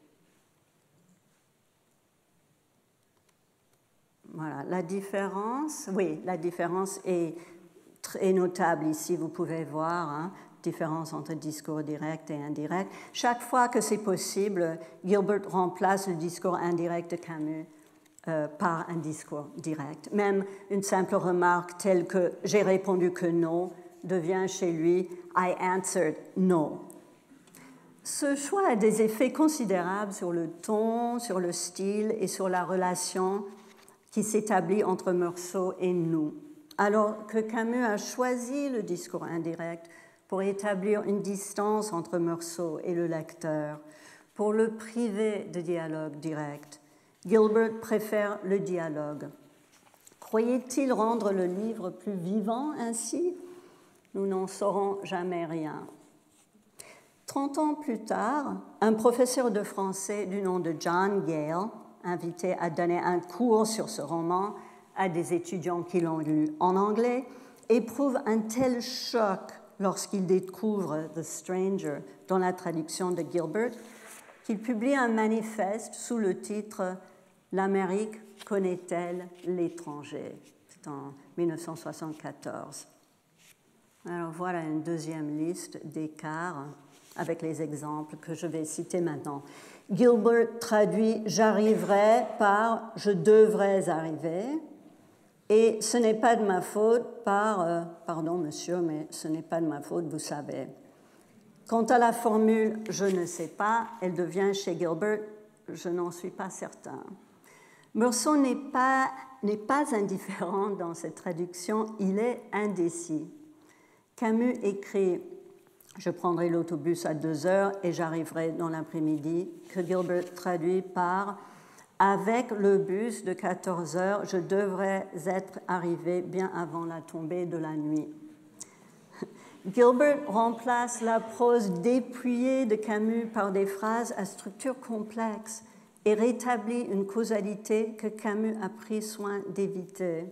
Speaker 2: Voilà, la différence, oui, la différence est très notable ici, vous pouvez voir, hein, différence entre discours direct et indirect. Chaque fois que c'est possible, Gilbert remplace le discours indirect de Camus euh, par un discours direct. Même une simple remarque telle que « j'ai répondu que non » devient chez lui « I answered no ». Ce choix a des effets considérables sur le ton, sur le style et sur la relation qui s'établit entre Meursault et nous. Alors que Camus a choisi le discours indirect pour établir une distance entre Meursault et le lecteur, pour le priver de dialogue direct, Gilbert préfère le dialogue. Croyait-il rendre le livre plus vivant ainsi? Nous n'en saurons jamais rien. Trente ans plus tard, un professeur de français du nom de John Gale, invité à donner un cours sur ce roman à des étudiants qui l'ont lu en anglais, éprouve un tel choc lorsqu'il découvre The Stranger dans la traduction de Gilbert qu'il publie un manifeste sous le titre « L'Amérique connaît-elle l'étranger ?» C'est en dix-neuf cent soixante-quatorze. Alors voilà une deuxième liste d'écarts avec les exemples que je vais citer maintenant. Gilbert traduit « j'arriverai » par « je devrais arriver » et « ce n'est pas de ma faute » par euh, « pardon monsieur, mais ce n'est pas de ma faute, vous savez ». Quant à la formule « je ne sais pas », elle devient chez Gilbert « je n'en suis pas certain ». Meursault n'est pas, n'est pas indifférent dans cette traduction, il est indécis. Camus écrit « Je prendrai l'autobus à deux heures et j'arriverai dans l'après-midi », que Gilbert traduit par « Avec le bus de quatorze heures, je devrais être arrivé bien avant la tombée de la nuit ». Gilbert remplace la prose dépouillée de Camus par des phrases à structure complexe et rétablit une causalité que Camus a pris soin d'éviter.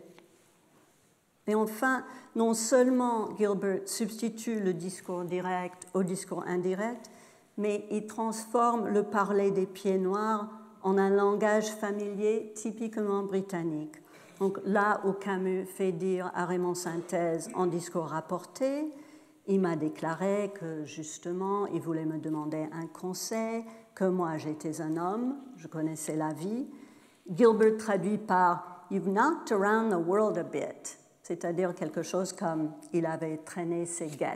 Speaker 2: Et enfin, non seulement Gilbert substitue le discours direct au discours indirect, mais il transforme le parler des pieds noirs en un langage familier typiquement britannique. Donc là où Camus fait dire à Raymond Synthèse en discours rapporté, il m'a déclaré que justement il voulait me demander un conseil, que moi j'étais un homme, je connaissais la vie. Gilbert traduit par « You've knocked around the world a bit », c'est-à-dire quelque chose comme « il avait traîné ses guêtres ».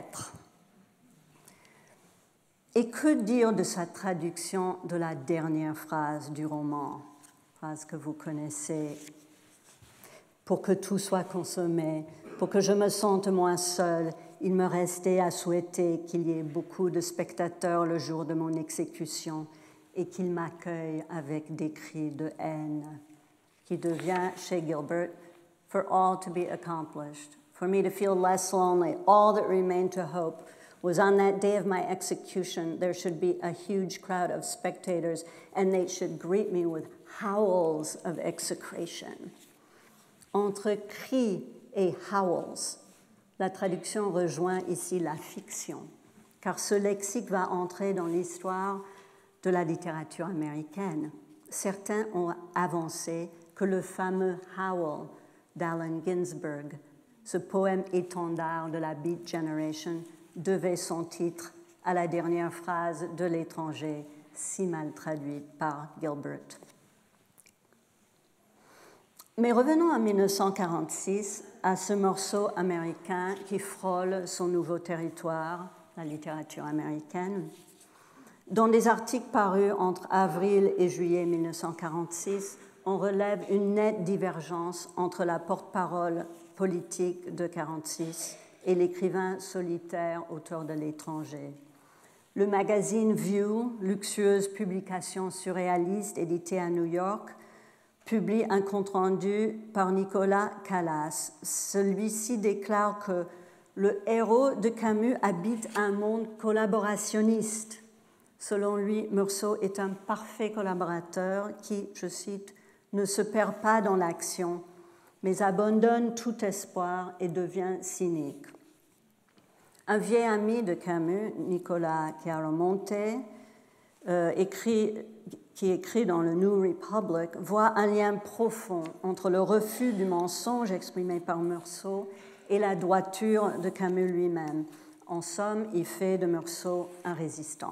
Speaker 2: Et que dire de sa traduction de la dernière phrase du roman, phrase que vous connaissez, « Pour que tout soit consommé, pour que je me sente moins seul, il me restait à souhaiter qu'il y ait beaucoup de spectateurs le jour de mon exécution et qu'ils m'accueillent avec des cris de haine », qui devient chez Gilbert « For all to be accomplished, for me to feel less lonely, all that remained to hope was on that day of my execution there should be a huge crowd of spectators and they should greet me with howls of execration ». Entre cris et howls, la traduction rejoint ici la fiction, car ce lexique va entrer dans l'histoire de la littérature américaine. Certains ont avancé que le fameux howl d'Allen Ginsberg ce poème étendard de la Beat Generation, devait son titre à la dernière phrase de L'étranger, si mal traduite par Gilbert. Mais revenons en mille neuf cent quarante-six à ce morceau américain qui frôle son nouveau territoire, la littérature américaine. Dans des articles parus entre avril et juillet mille neuf cent quarante-six, on relève une nette divergence entre la porte-parole politique de mille neuf cent quarante-six et l'écrivain solitaire auteur de L'étranger. Le magazine View, luxueuse publication surréaliste éditée à New York, publie un compte-rendu par Nicolas Callas. Celui-ci déclare que le héros de Camus habite un monde collaborationniste. Selon lui, Meursault est un parfait collaborateur qui, je cite, ne se perd pas dans l'action, mais abandonne tout espoir et devient cynique. Un vieil ami de Camus, Nicolas Chiaramonte, euh, écrit, qui écrit dans le New Republic, voit un lien profond entre le refus du mensonge exprimé par Meursault et la droiture de Camus lui-même. En somme, il fait de Meursault un résistant.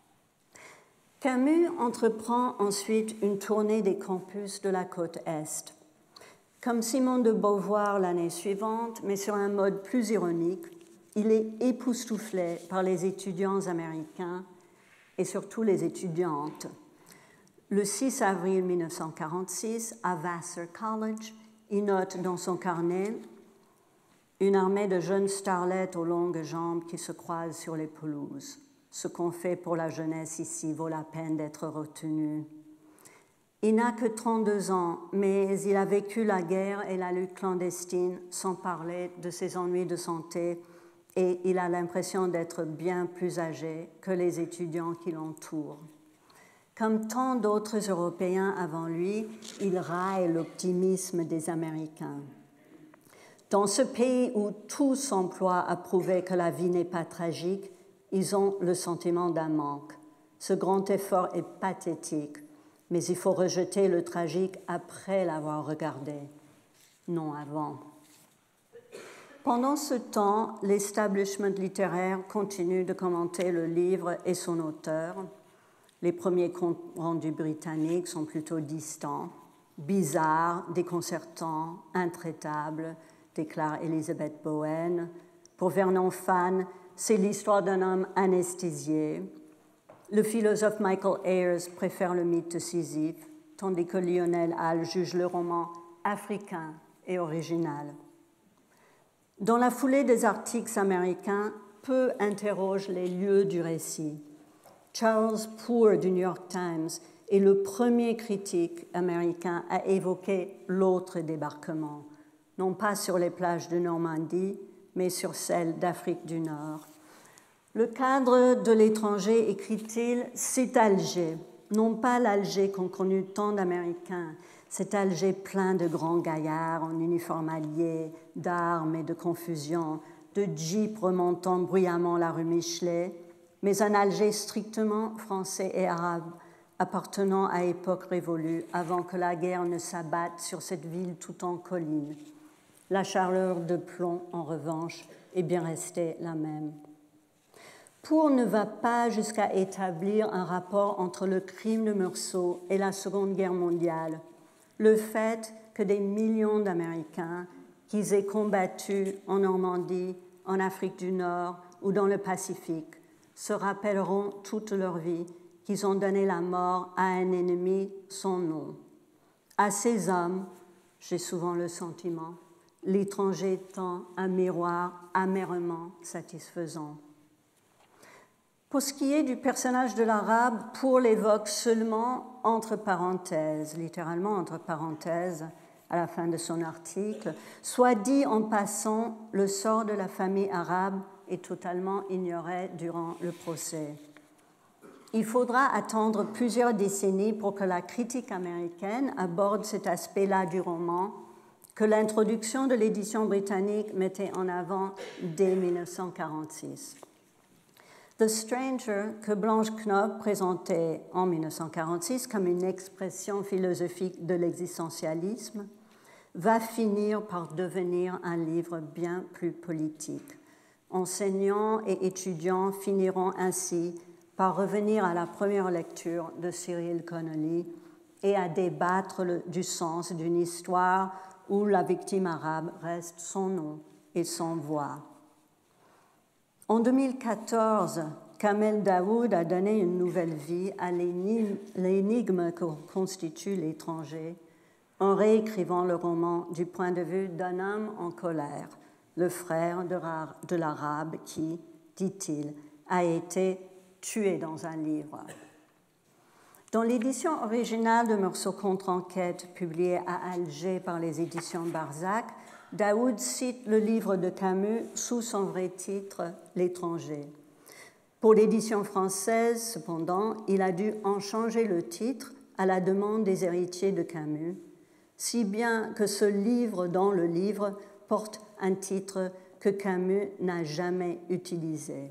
Speaker 2: Camus entreprend ensuite une tournée des campus de la côte Est. Comme Simone de Beauvoir l'année suivante, mais sur un mode plus ironique, il est époustouflé par les étudiants américains et surtout les étudiantes. Le six avril mille neuf cent quarante-six, à Vassar College, il note dans son carnet une armée de jeunes starlettes aux longues jambes qui se croisent sur les pelouses. Ce qu'on fait pour la jeunesse ici vaut la peine d'être retenu. Il n'a que trente-deux ans, mais il a vécu la guerre et la lutte clandestine sans parler de ses ennuis de santé et il a l'impression d'être bien plus âgé que les étudiants qui l'entourent. Comme tant d'autres Européens avant lui, il raille l'optimisme des Américains. Dans ce pays où tout s'emploie à prouver que la vie n'est pas tragique, ils ont le sentiment d'un manque. Ce grand effort est pathétique, mais il faut rejeter le tragique après l'avoir regardé, non avant. Pendant ce temps, l'establishment littéraire continue de commenter le livre et son auteur. Les premiers comptes rendus britanniques sont plutôt distants, bizarres, déconcertants, intraitables, déclare Elizabeth Bowen. Pour Vernon Phan, c'est l'histoire d'un homme anesthésié. Le philosophe Michael Ayers préfère le mythe de Sisyphe, tandis que Lionel Hall juge le roman africain et original. Dans la foulée des articles américains, peu interrogent les lieux du récit. Charles Poore du New York Times est le premier critique américain à évoquer l'autre débarquement, non pas sur les plages de Normandie, mais sur celles d'Afrique du Nord. Le cadre de L'étranger, écrit-il, c'est Alger, non pas l'Alger qu'ont connu tant d'Américains, cet Alger plein de grands gaillards en uniforme allié, d'armes et de confusion, de jeeps remontant bruyamment la rue Michelet, mais un Alger strictement français et arabe, appartenant à époque révolue, avant que la guerre ne s'abatte sur cette ville tout en collines. La chaleur de plomb, en revanche, est bien restée la même. Poore ne va pas jusqu'à établir un rapport entre le crime de Meursault et la Seconde Guerre mondiale, le fait que des millions d'Américains qu'ils aient combattu en Normandie, en Afrique du Nord ou dans le Pacifique se rappelleront toute leur vie qu'ils ont donné la mort à un ennemi sans nom. À ces hommes, j'ai souvent le sentiment, L'étranger tend un miroir amèrement satisfaisant. Pour ce qui est du personnage de l'arabe, Poore l'évoque seulement entre parenthèses, littéralement entre parenthèses, à la fin de son article. Soit dit en passant, le sort de la famille arabe est totalement ignoré durant le procès. Il faudra attendre plusieurs décennies pour que la critique américaine aborde cet aspect-là du roman, que l'introduction de l'édition britannique mettait en avant dès mille neuf cent quarante-six. The Stranger, que Blanche Knopf présentait en mille neuf cent quarante-six comme une expression philosophique de l'existentialisme, va finir par devenir un livre bien plus politique. Enseignants et étudiants finiront ainsi par revenir à la première lecture de Cyril Connolly et à débattre le, du sens d'une histoire où la victime arabe reste sans nom et sans voix. En deux mille quatorze, Kamel Daoud a donné une nouvelle vie à l'énigme que constitue l'étranger en réécrivant le roman du point de vue d'un homme en colère, le frère de l'arabe qui, dit-il, a été tué dans un livre. Dans l'édition originale de Meursault contre-enquête, publiée à Alger par les éditions Barzac, Daoud cite le livre de Camus sous son vrai titre, L'étranger. Pour l'édition française, cependant, il a dû en changer le titre à la demande des héritiers de Camus, si bien que ce livre dans le livre porte un titre que Camus n'a jamais utilisé.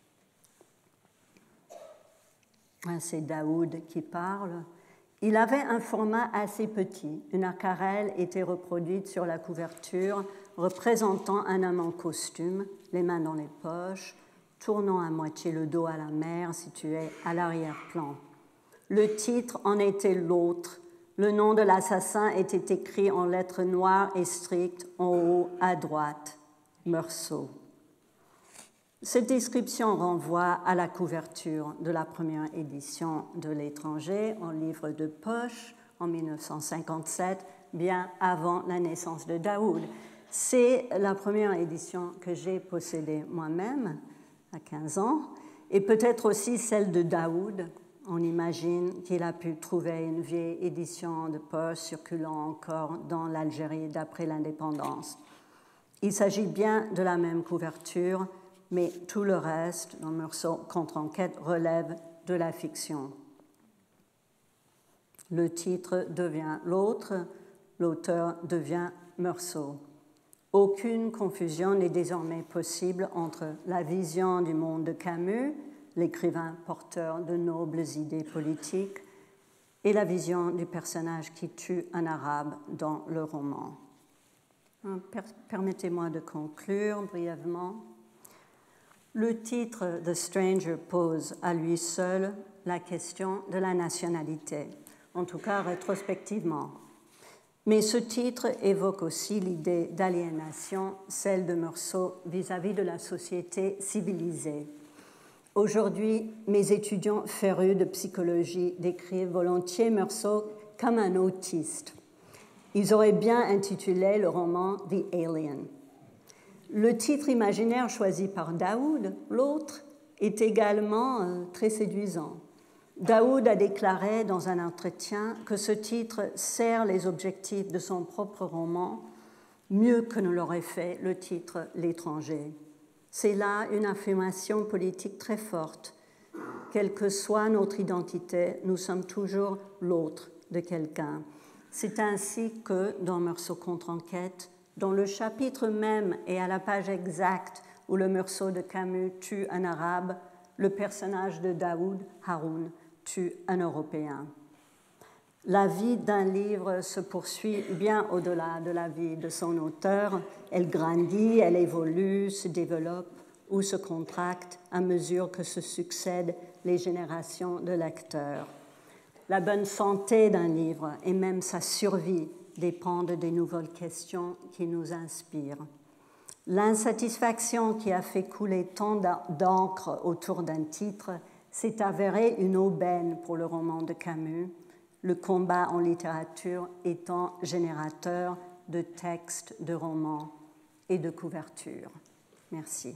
Speaker 2: C'est Daoud qui parle. Il avait un format assez petit. Une aquarelle était reproduite sur la couverture, représentant un homme en costume, les mains dans les poches, tournant à moitié le dos à la mer située à l'arrière-plan. Le titre en était l'autre. Le nom de l'assassin était écrit en lettres noires et strictes en haut à droite, Meursault. Cette description renvoie à la couverture de la première édition de L'étranger en livre de poche en mille neuf cent cinquante-sept, bien avant la naissance de Daoud. C'est la première édition que j'ai possédée moi-même à quinze ans, et peut-être aussi celle de Daoud. On imagine qu'il a pu trouver une vieille édition de poche circulant encore dans l'Algérie d'après l'indépendance. Il s'agit bien de la même couverture, mais tout le reste, dans Meursault contre-enquête, relève de la fiction. Le titre devient l'autre, l'auteur devient Meursault. Aucune confusion n'est désormais possible entre la vision du monde de Camus, l'écrivain porteur de nobles idées politiques, et la vision du personnage qui tue un arabe dans le roman. Permettez-moi de conclure brièvement. Le titre The Stranger pose à lui seul la question de la nationalité, en tout cas rétrospectivement. Mais ce titre évoque aussi l'idée d'aliénation, celle de Meursault vis-à-vis de la société civilisée. Aujourd'hui, mes étudiants férus de psychologie décrivent volontiers Meursault comme un autiste. Ils auraient bien intitulé le roman The Alien. Le titre imaginaire choisi par Daoud, l'autre, est également euh, très séduisant. Daoud a déclaré dans un entretien que ce titre sert les objectifs de son propre roman mieux que ne l'aurait fait le titre L'étranger. C'est là une affirmation politique très forte. Quelle que soit notre identité, nous sommes toujours l'autre de quelqu'un. C'est ainsi que, dans Meursault contre-enquête, dans le chapitre même et à la page exacte où le Meursault de Camus tue un arabe, le personnage de Daoud, Haroun, tue un Européen. La vie d'un livre se poursuit bien au-delà de la vie de son auteur. Elle grandit, elle évolue, se développe ou se contracte à mesure que se succèdent les générations de lecteurs. La bonne santé d'un livre et même sa survie dépendent des nouvelles questions qui nous inspirent. L'insatisfaction qui a fait couler tant d'encre autour d'un titre s'est avérée une aubaine pour le roman de Camus, le combat en littérature étant générateur de textes, de romans et de couvertures. Merci.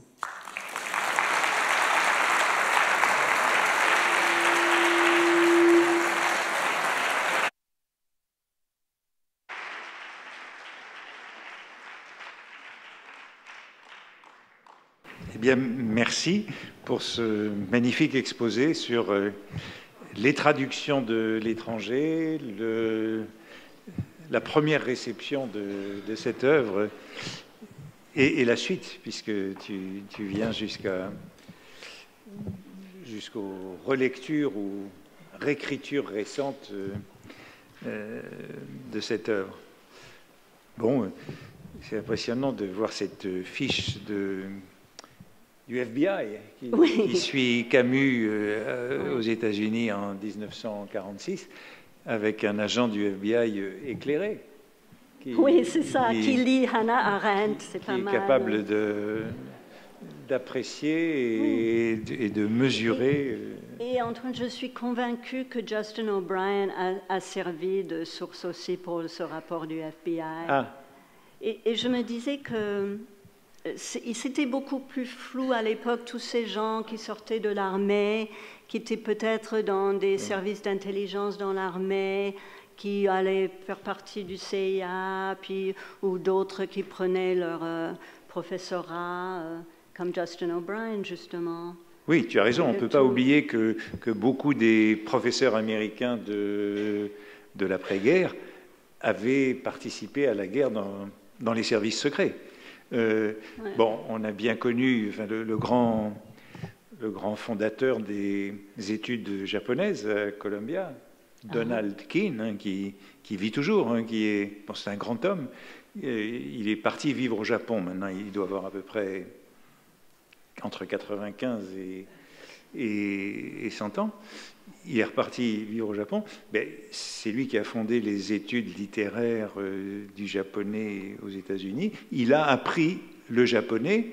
Speaker 1: Eh bien, merci pour ce magnifique exposé sur euh, les traductions de l'étranger, le, la première réception de, de cette œuvre et, et la suite, puisque tu, tu viens jusqu'à jusqu'aux relectures ou réécritures récentes euh, de cette œuvre. Bon, c'est impressionnant de voir cette fiche de, du F B I qui,
Speaker 2: oui.
Speaker 1: qui suit Camus euh, oui. aux États-Unis en mille neuf cent quarante-six avec un agent du F B I éclairé.
Speaker 2: Qui, oui, c'est ça, qui, qui lit Hannah Arendt, c'est pas
Speaker 1: mal. Qui est capable de, d'apprécier et, oui. et de mesurer.
Speaker 2: Et, et Antoine, je suis convaincue que Justin O'Brien a, a servi de source aussi pour ce rapport du F B I.
Speaker 1: Ah.
Speaker 2: Et, et je me disais que c'était beaucoup plus flou à l'époque, tous ces gens qui sortaient de l'armée, qui étaient peut-être dans des services d'intelligence dans l'armée, qui allaient faire partie du C I A, puis, ou d'autres qui prenaient leur euh, professorat, euh, comme Justin O'Brien, justement.
Speaker 1: Oui, tu as raison. On ne peut pas oublier que, que beaucoup des professeurs américains de, de l'après-guerre avaient participé à la guerre dans, dans les services secrets. Euh, ouais. Bon, on a bien connu enfin, le, le, grand, le grand fondateur des études japonaises à Columbia, Donald ah. Keene, hein, qui, qui vit toujours, hein, qui est, bon, c'est un grand homme. Il est parti vivre au Japon. Maintenant, il doit avoir à peu près entre quatre-vingt-quinze et, et, et cent ans. Il est reparti vivre au Japon. Ben, c'est lui qui a fondé les études littéraires euh, du japonais aux États-Unis. Il a appris le japonais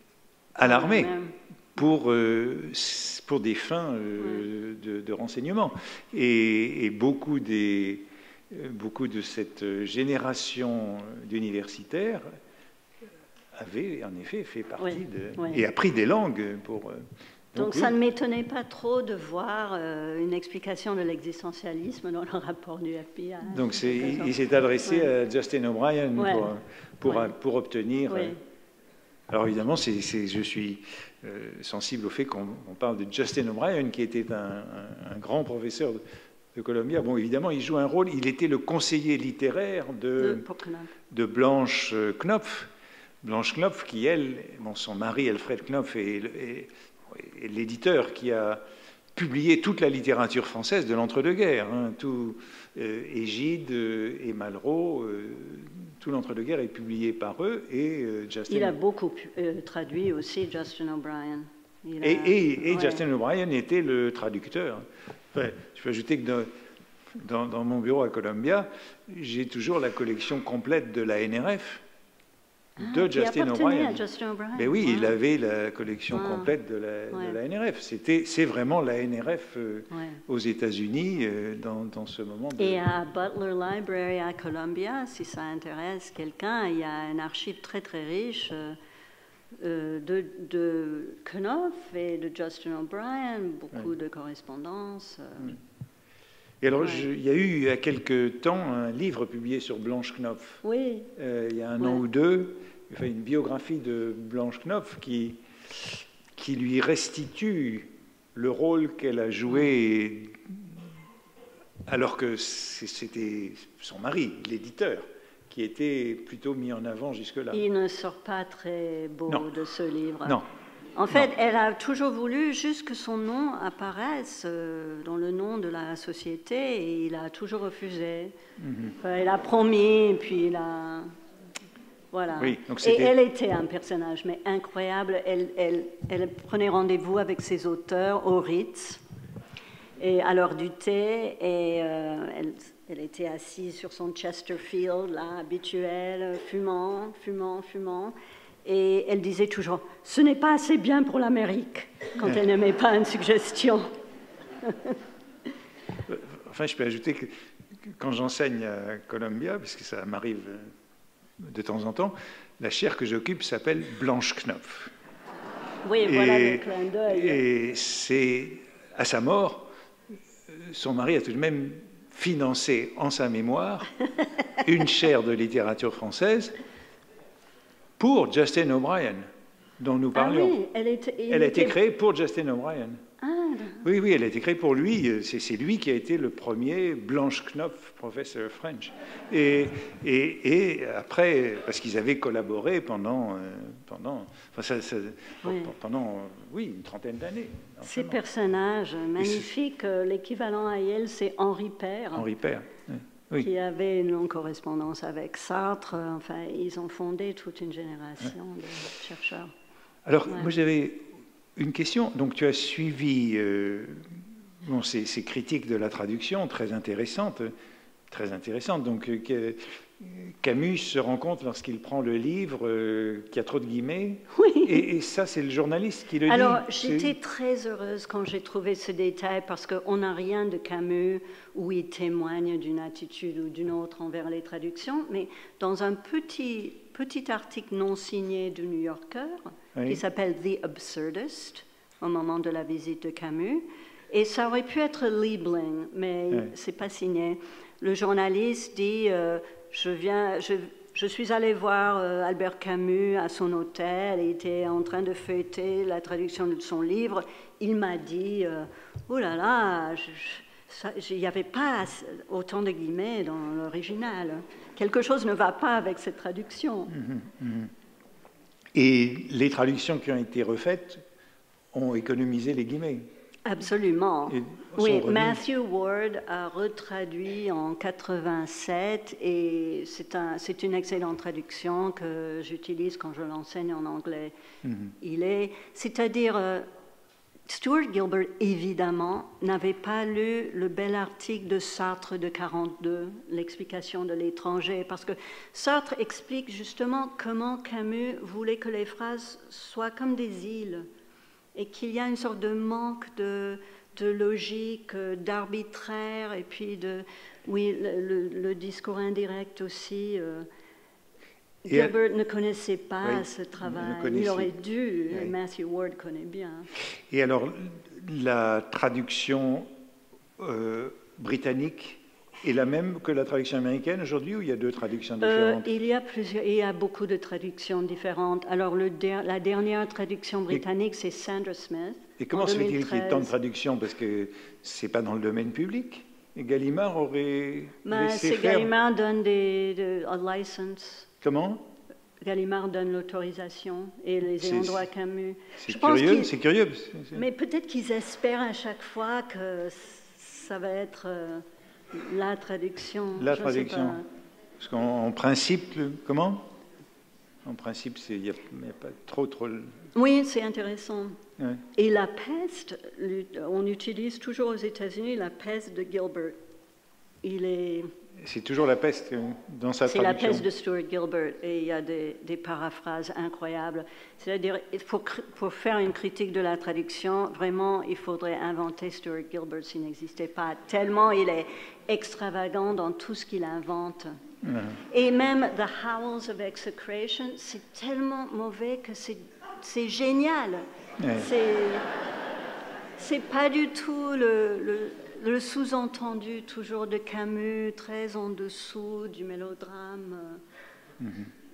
Speaker 1: à l'armée pour, euh, pour des fins euh, de, de renseignement. Et, et beaucoup, des, beaucoup de cette génération d'universitaires avaient en effet fait partie oui, de... Oui. Et appris des langues pour...
Speaker 2: Donc, Donc ça oui. ne m'étonnait pas trop de voir euh, une explication de l'existentialisme dans le rapport du F B I.
Speaker 1: Donc il, il s'est adressé ouais. à Justin O'Brien ouais. pour, pour, ouais. pour obtenir...
Speaker 2: Oui.
Speaker 1: Euh, alors évidemment, c'est, c'est, je suis euh, sensible au fait qu'on parle de Justin O'Brien, qui était un, un, un grand professeur de, de Columbia. Bon, évidemment, il joue un rôle, il était le conseiller littéraire de, de, de Blanche Knopf. Blanche Knopf, qui elle, bon, son mari Alfred Knopf est... est l'éditeur qui a publié toute la littérature française de l'entre-deux-guerres, hein, tout euh, Égide euh, et Malraux, euh, tout l'entre-deux-guerres est publié par eux et euh, Justin.
Speaker 2: Il a beaucoup euh, traduit aussi Justin O'Brien.
Speaker 1: A... Et, et, et ouais. Justin O'Brien était le traducteur. Enfin, je peux ajouter que dans, dans, dans mon bureau à Columbia, j'ai toujours la collection complète de la N R F. De
Speaker 2: ah,
Speaker 1: Justin O'Brien. Mais oui,
Speaker 2: wow.
Speaker 1: il avait la collection wow. complète de la, ouais. de la N R F. C'était, c'est vraiment la N R F euh, ouais. aux États-Unis euh, dans, dans ce moment. De...
Speaker 2: Et à Butler Library à Columbia, si ça intéresse quelqu'un, il y a un archive très très riche euh, de, de Knopf et de Justin O'Brien, beaucoup ouais. de correspondances. Euh...
Speaker 1: Ouais. Et alors, ouais. je, il y a eu il y a quelque temps un livre publié sur Blanche Knopf.
Speaker 2: Oui.
Speaker 1: Euh, il y a un ouais. an ou deux, enfin, une biographie de Blanche Knopf qui, qui lui restitue le rôle qu'elle a joué, alors que c'était son mari, l'éditeur, qui était plutôt mis en avant jusque-là.
Speaker 2: Il ne sort pas très beau
Speaker 1: non.
Speaker 2: de ce livre.
Speaker 1: Non.
Speaker 2: En fait,
Speaker 1: non.
Speaker 2: elle a toujours voulu juste que son nom apparaisse euh, dans le nom de la société et il a toujours refusé. Mm-hmm. Enfin, elle a promis, puis il a... Voilà.
Speaker 1: Oui, donc
Speaker 2: et elle était un personnage, mais incroyable. Elle, elle, elle prenait rendez-vous avec ses auteurs au Ritz et à l'heure du thé et euh, elle, elle était assise sur son Chesterfield, là, habituel, fumant, fumant, fumant. Et elle disait toujours « Ce n'est pas assez bien pour l'Amérique » quand elle n'aimait pas une suggestion.
Speaker 1: Enfin, je peux ajouter que quand j'enseigne à Columbia, parce que ça m'arrive de temps en temps, la chaire que j'occupe s'appelle Blanche Knopf.
Speaker 2: Oui, et, voilà le clin d'œil.
Speaker 1: Et c'est à sa mort, son mari a tout de même financé en sa mémoire une chaire de littérature française pour Justin O'Brien, dont nous parlions.
Speaker 2: Ah oui, elle, était,
Speaker 1: elle a été était... créée pour Justin O'Brien.
Speaker 2: Ah,
Speaker 1: oui, oui, elle a été créée pour lui. C'est, c'est lui qui a été le premier Blanche Knopf, professeur French. Et, et, et après, parce qu'ils avaient collaboré pendant, euh, pendant, enfin, ça, ça, oui. pendant, oui, une trentaine d'années.
Speaker 2: Ces personnages magnifiques, l'équivalent à Yale, c'est Henri Père.
Speaker 1: Henri Père. Oui. oui.
Speaker 2: qui avait une longue correspondance avec Sartre. Enfin, ils ont fondé toute une génération ouais. de chercheurs.
Speaker 1: Alors,
Speaker 2: ouais.
Speaker 1: moi j'avais une question. Donc, tu as suivi euh, bon, ces, ces critiques de la traduction très intéressantes, très intéressantes. Donc, euh, Camus se rend compte lorsqu'il prend le livre euh, qu'il y a trop de guillemets.
Speaker 2: Oui.
Speaker 1: Et, et ça, c'est le journaliste qui le
Speaker 2: Alors,
Speaker 1: dit.
Speaker 2: j'étais très heureuse quand j'ai trouvé ce détail parce qu'on n'a rien de Camus où il témoigne d'une attitude ou d'une autre envers les traductions, mais dans un petit, petit article non signé du New Yorker oui. qui s'appelle The Absurdist, au moment de la visite de Camus, et ça aurait pu être Liebling, mais oui. c'est pas signé. Le journaliste dit euh, je viens, je, je suis allé voir euh, Albert Camus à son hôtel, il était en train de feuilleter la traduction de son livre. Il m'a dit euh, oh là là, il n'y avait pas autant de guillemets dans l'original. Quelque chose ne va pas avec cette traduction.
Speaker 1: Mmh, mmh. Et les traductions qui ont été refaites ont économisé les guillemets.
Speaker 2: Absolument. Oui, Matthew Ward a retraduit en quatre-vingt-sept et c'est un, c'est une excellente traduction que j'utilise quand je l'enseigne en anglais. Mm-hmm. Il est, c'est-à-dire, euh, Stuart Gilbert, évidemment, n'avait pas lu le bel article de Sartre de quarante-deux, l'explication de l'étranger, parce que Sartre explique justement comment Camus voulait que les phrases soient comme des îles. Et qu'il y a une sorte de manque de, de logique, d'arbitraire, et puis de, oui, le, le, le discours indirect aussi. Euh, Gilbert à, ne connaissait pas oui, ce travail, il aurait dû, oui. Matthew Ward connaît bien.
Speaker 1: Et alors, la traduction euh, britannique est la même que la traduction américaine aujourd'hui, ou il y a deux traductions différentes?
Speaker 2: euh, il, y a plusieurs, il y a beaucoup de traductions différentes. Alors, le der, la dernière traduction britannique, c'est Sandra Smith.
Speaker 1: Et comment se fait-il qu'il y ait tant de traductions? Parce que ce n'est pas dans le domaine public. Et Gallimard aurait
Speaker 2: ben,
Speaker 1: laissé faire...
Speaker 2: Gallimard donne des, de, a license.
Speaker 1: Comment?
Speaker 2: Gallimard donne l'autorisation et les ayants droit Camus.
Speaker 1: C'est curieux, c'est curieux.
Speaker 2: Mais peut-être qu'ils espèrent à chaque fois que ça va être... Euh, La traduction.
Speaker 1: La traduction. Parce qu'en principe, le, comment? En principe, il n'y a, a pas trop, trop.
Speaker 2: Oui, c'est intéressant.
Speaker 1: Ouais.
Speaker 2: Et la peste, on utilise toujours aux États-Unis la peste de Gilbert. Il est.
Speaker 1: C'est toujours la peste dans sa traduction.
Speaker 2: C'est la peste de Stuart Gilbert et il y a des, des paraphrases incroyables. C'est-à-dire, pour, pour faire une critique de la traduction, vraiment, il faudrait inventer Stuart Gilbert s'il n'existait pas. Tellement il est extravagant dans tout ce qu'il invente. Mm-hmm. Et même The Howls of Execration, c'est tellement mauvais que c'est, c'est génial. Ouais. C'est, c'est pas du tout le... le Le sous-entendu toujours de Camus, très en dessous du mélodrame.
Speaker 1: Mmh.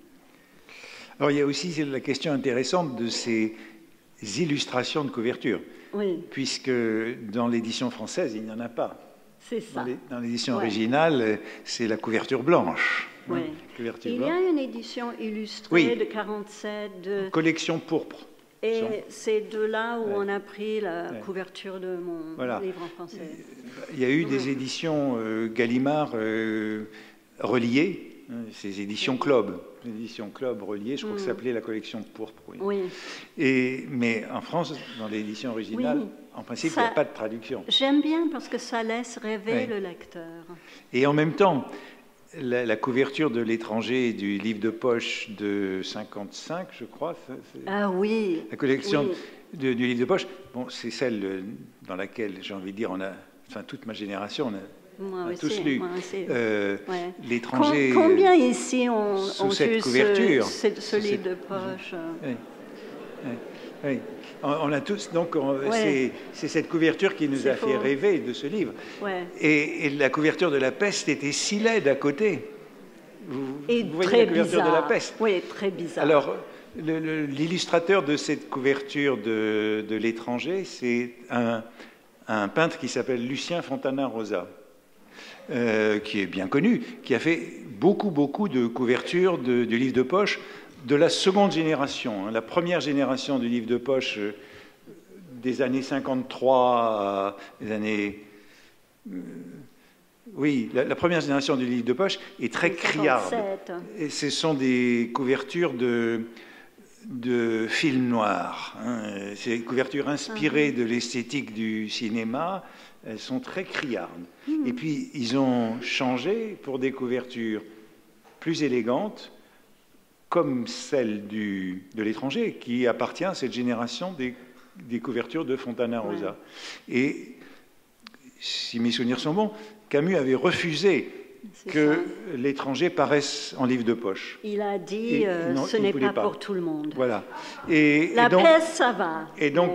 Speaker 1: Alors il y a aussi la question intéressante de ces illustrations de couverture,
Speaker 2: oui.
Speaker 1: puisque dans l'édition française, il n'y en a pas.
Speaker 2: C'est ça.
Speaker 1: Dans l'édition ouais. originale, c'est la couverture blanche.
Speaker 2: Oui.
Speaker 1: Hein, couverture
Speaker 2: il
Speaker 1: blanche.
Speaker 2: y a une édition illustrée
Speaker 1: oui.
Speaker 2: de quarante-sept. De...
Speaker 1: Collection pourpre.
Speaker 2: Et c'est de là où ouais. on a pris la ouais. couverture de mon
Speaker 1: voilà.
Speaker 2: livre en français.
Speaker 1: Il y a eu des éditions euh, Gallimard euh, reliées, hein, ces éditions Club, l'édition Club reliée, je crois mmh. que ça s'appelait la collection pourpre. Oui.
Speaker 2: oui.
Speaker 1: Et, mais en France, dans l'édition originale, oui. en principe, ça, il n'y a pas de traduction.
Speaker 2: J'aime bien parce que ça laisse rêver ouais. le lecteur.
Speaker 1: Et en même temps, La, la couverture de l'étranger du livre de poche de cinquante-cinq, je crois. C'est,
Speaker 2: ah oui.
Speaker 1: La collection
Speaker 2: oui.
Speaker 1: de, du livre de poche, bon, c'est celle dans laquelle, j'ai envie de dire, on a, enfin toute ma génération, on a,
Speaker 2: moi
Speaker 1: on a
Speaker 2: aussi,
Speaker 1: tous lu.
Speaker 2: Euh, ouais.
Speaker 1: L'étranger.
Speaker 2: Com- combien ici on,
Speaker 1: sous
Speaker 2: on
Speaker 1: cette couverture,
Speaker 2: ce, ce, ce livre
Speaker 1: cette,
Speaker 2: de poche?
Speaker 1: Oui. oui. oui. On a tous, donc on, ouais. c'est, c'est cette couverture qui nous c'est a faux. fait rêver de ce livre.
Speaker 2: Ouais.
Speaker 1: Et, et la couverture de La Peste était si laide à côté. Vous,
Speaker 2: et
Speaker 1: vous voyez
Speaker 2: très
Speaker 1: la couverture
Speaker 2: bizarre.
Speaker 1: de La Peste.
Speaker 2: Oui, très bizarre.
Speaker 1: Alors, le, le, l'illustrateur de cette couverture de, de l'étranger, c'est un, un peintre qui s'appelle Lucien Fontana-Rosa, euh, qui est bien connu, qui a fait beaucoup, beaucoup de couvertures de, de livres de poche de la seconde génération. Hein. La première génération du livre de poche euh, des années cinquante-trois, euh, des années... Euh, Oui, la, la première génération du livre de poche est très criarde. Et ce sont des couvertures de, de film noir. Hein. C'est des couvertures inspirées uh-huh. de l'esthétique du cinéma. Elles sont très criardes. Mm. Et puis, ils ont changé pour des couvertures plus élégantes, comme celle du, de l'étranger, qui appartient à cette génération des, des couvertures de Fontana Rosa. Ouais. Et si mes souvenirs sont bons, Camus avait refusé que l'étranger paraisse en livre de poche.
Speaker 2: Il a dit euh, non, ce n'est pas, pas pour tout le monde.
Speaker 1: Voilà. Et,
Speaker 2: La
Speaker 1: et donc,
Speaker 2: peste, ça va.
Speaker 1: Et donc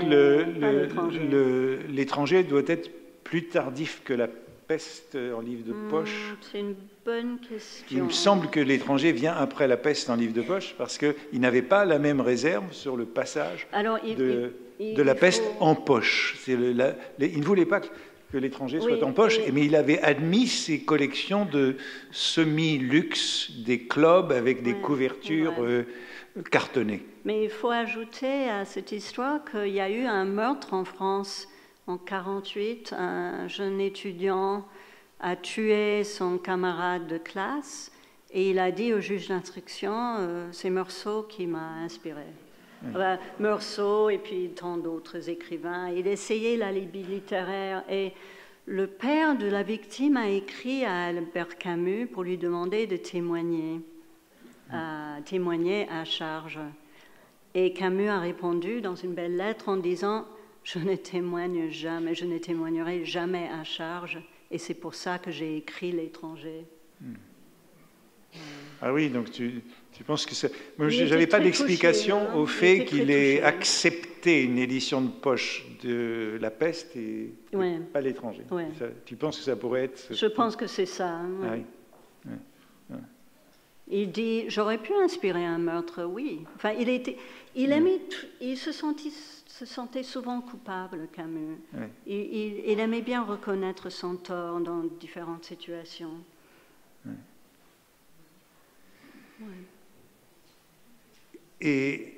Speaker 1: l'étranger doit être plus tardif que la peste en livre de poche.
Speaker 2: Mmh, c'est une bonne question.
Speaker 1: Il me semble que l'étranger vient après la peste en livre de poche parce qu'il n'avait pas la même réserve sur le passage Alors, il, de, il, il, de la peste faut... en poche. Le, la, les, il ne voulait pas que, que l'étranger oui, soit en poche, et... mais il avait admis ces collections de semi-luxe, des clubs avec des ouais, couvertures euh, cartonnées.
Speaker 2: Mais il faut ajouter à cette histoire qu'il y a eu un meurtre en France. En mille neuf cent quarante-huit, un jeune étudiant a tué son camarade de classe et il a dit au juge d'instruction euh, « c'est Meursault qui m'a inspiré mmh. ». Enfin, Meursault et puis tant d'autres écrivains. Il essayait la libye littéraire et le père de la victime a écrit à Albert Camus pour lui demander de témoigner, mmh. à, témoigner à charge. Et Camus a répondu dans une belle lettre en disant « je ne témoigne jamais, je ne témoignerai jamais à charge, et c'est pour ça que j'ai écrit L'étranger. Hmm.
Speaker 1: Euh... Ah oui, donc tu, tu penses que ça... Moi, je n'avais pas d'explication hein, au fait qu'il ait accepté une édition de poche de La Peste et, ouais. et pas L'étranger. Ouais. Ça, tu penses que ça pourrait être...
Speaker 2: Je pense que c'est ça. Hein, ouais. Ah oui. Ouais. Ouais. Il dit, j'aurais pu inspirer un meurtre, oui. Enfin, il était, il aimait, il se sentait, se sentait souvent coupable, Camus. Oui. Il, il, il aimait bien reconnaître son tort dans différentes situations. Oui.
Speaker 1: Ouais. Et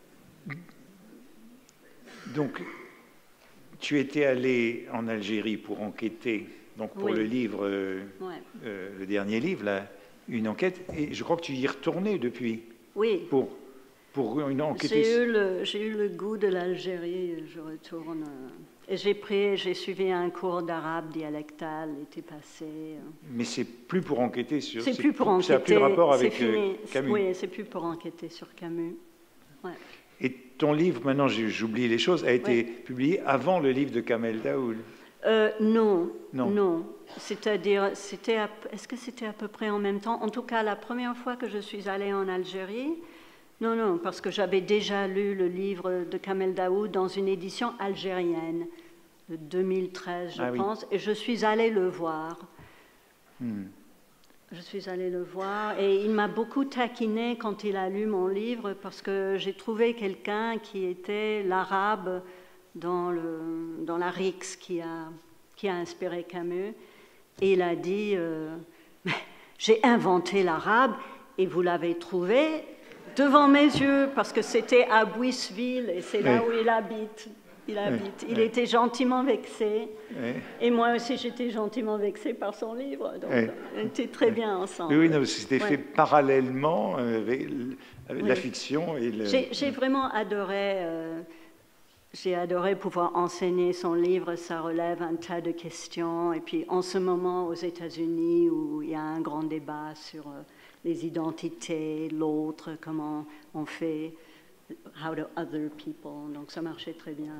Speaker 1: donc, tu étais allé en Algérie pour enquêter, donc pour oui. le livre, euh, ouais. euh, le dernier livre, là. Une enquête, et je crois que tu y es retourné depuis.
Speaker 2: Oui.
Speaker 1: Pour, pour une enquête.
Speaker 2: J'ai eu le, j'ai eu le goût de l'Algérie, je retourne. Et j'ai pris, j'ai suivi un cours d'arabe dialectal l'été passé.
Speaker 1: Mais c'est plus pour enquêter sur.
Speaker 2: C'est plus pour enquêter.
Speaker 1: Ça n'a plus de rapport avec euh, Camus.
Speaker 2: Oui, c'est plus pour enquêter sur Camus. Ouais.
Speaker 1: Et ton livre, maintenant j'oublie les choses, a été ouais. publié avant le livre de Kamel Daoud.
Speaker 2: Euh, non, non, non. C'est-à-dire, c'était, est-ce que c'était à peu près en même temps? En tout cas, la première fois que je suis allée en Algérie, non, non, parce que j'avais déjà lu le livre de Kamel Daoud dans une édition algérienne de deux mille treize, je ah, pense, oui. et je suis allée le voir. Hmm. Je suis allée le voir et il m'a beaucoup taquiné quand il a lu mon livre parce que j'ai trouvé quelqu'un qui était l'arabe dans, le, dans la Rix qui a, qui a inspiré Camus. Et il a dit, euh, j'ai inventé l'arabe et vous l'avez trouvé devant mes yeux parce que c'était à Bouisseville et c'est là oui. où il habite. Il, habite. il oui. était gentiment vexé oui. et moi aussi j'étais gentiment vexée par son livre. Donc oui. on était très oui. bien ensemble.
Speaker 1: Oui, non, c'était ouais. fait parallèlement avec, avec oui. la fiction. Et le...
Speaker 2: J'ai, j'ai vraiment adoré... Euh, J'ai adoré pouvoir enseigner son livre, ça relève un tas de questions. Et puis en ce moment aux États-Unis où il y a un grand débat sur les identités, l'autre, comment on fait, how do other people, donc ça marchait très bien.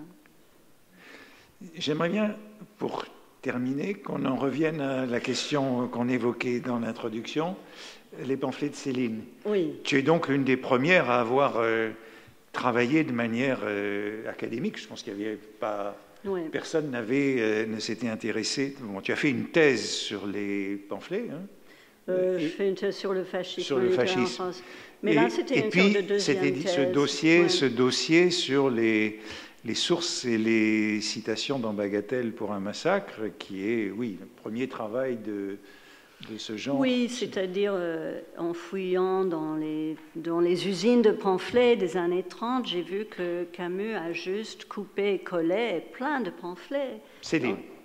Speaker 1: J'aimerais bien, pour terminer, qu'on en revienne à la question qu'on évoquait dans l'introduction, les pamphlets de Céline.
Speaker 2: Oui.
Speaker 1: Tu es donc l'une des premières à avoir... Euh, travailler de manière euh, académique. Je pense qu'il n'y avait pas... Ouais. Personne n'avait, euh, ne s'était intéressé... Bon, tu as fait une thèse sur les pamphlets. Hein,
Speaker 2: euh, je fais une thèse sur le fascisme.
Speaker 1: Sur le fascisme.
Speaker 2: En France. Mais et, là, c'était une
Speaker 1: puis,
Speaker 2: sorte de deuxième
Speaker 1: c'était
Speaker 2: thèse.
Speaker 1: Ce dossier,
Speaker 2: ouais.
Speaker 1: ce dossier sur les, les sources et les citations dans Bagatelle pour un massacre, qui est, oui, le premier travail de... de ce genre.
Speaker 2: Oui, c'est-à-dire euh, en fouillant dans les, dans les usines de pamphlets des années trente, j'ai vu que Camus a juste coupé et collé plein de pamphlets.
Speaker 1: Céline.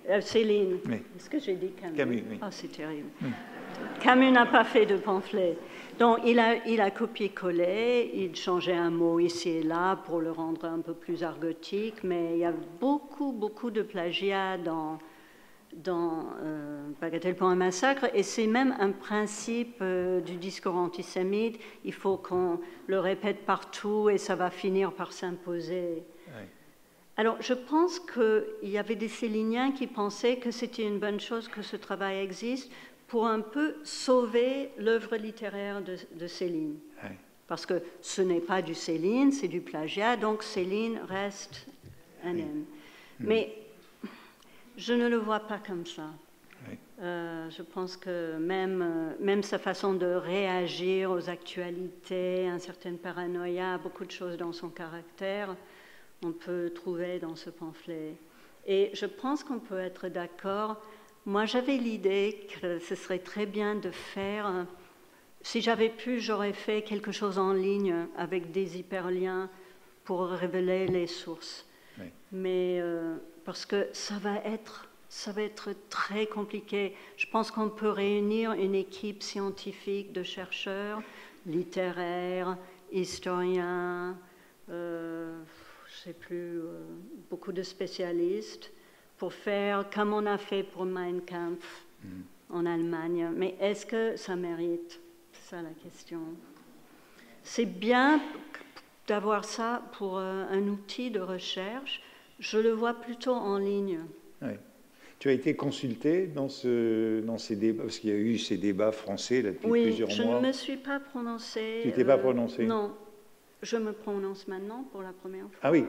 Speaker 2: Euh, Céline.
Speaker 1: Oui.
Speaker 2: Est-ce que j'ai dit Camus?
Speaker 1: Camus, oui.
Speaker 2: Oh, c'est terrible.
Speaker 1: Mm.
Speaker 2: Camus n'a pas fait de pamphlet. Donc, il a, il a copié-collé, il changeait un mot ici et là pour le rendre un peu plus argotique, mais il y a beaucoup, beaucoup de plagiat dans, dans euh, Bagatelle pour un massacre, et c'est même un principe euh, du discours antisémite. Il faut qu'on le répète partout et ça va finir par s'imposer. Oui. Alors, je pense qu'il y avait des Céliniens qui pensaient que c'était une bonne chose que ce travail existe pour un peu sauver l'œuvre littéraire de, de Céline. Oui. Parce que ce n'est pas du Céline, c'est du plagiat, donc Céline reste un oui. M. Mais je ne le vois pas comme ça. Oui. Euh, je pense que même, même sa façon de réagir aux actualités, une certaine paranoïa, beaucoup de choses dans son caractère, on peut trouver dans ce pamphlet. Et je pense qu'on peut être d'accord. Moi, j'avais l'idée que ce serait très bien de faire, si j'avais pu, j'aurais fait quelque chose en ligne avec des hyperliens pour révéler les sources. Oui. Mais euh, parce que ça va être, ça va être très compliqué. Je pense qu'on peut réunir une équipe scientifique de chercheurs, littéraires, historiens, euh, je ne sais plus, euh, beaucoup de spécialistes, pour faire comme on a fait pour Mein Kampf mm. en Allemagne. Mais est-ce que ça mérite? C'est ça la question. C'est bien d'avoir ça pour euh, un outil de recherche. Je le vois plutôt en ligne.
Speaker 1: Oui. Tu as été consulté dans, ce, dans ces débats, parce qu'il y a eu ces débats français là, depuis
Speaker 2: oui,
Speaker 1: plusieurs mois.
Speaker 2: Oui, je ne me suis pas prononcée.
Speaker 1: Tu t'es euh, pas prononcée?
Speaker 2: Non. Je me prononce maintenant pour la première fois.
Speaker 1: Ah oui.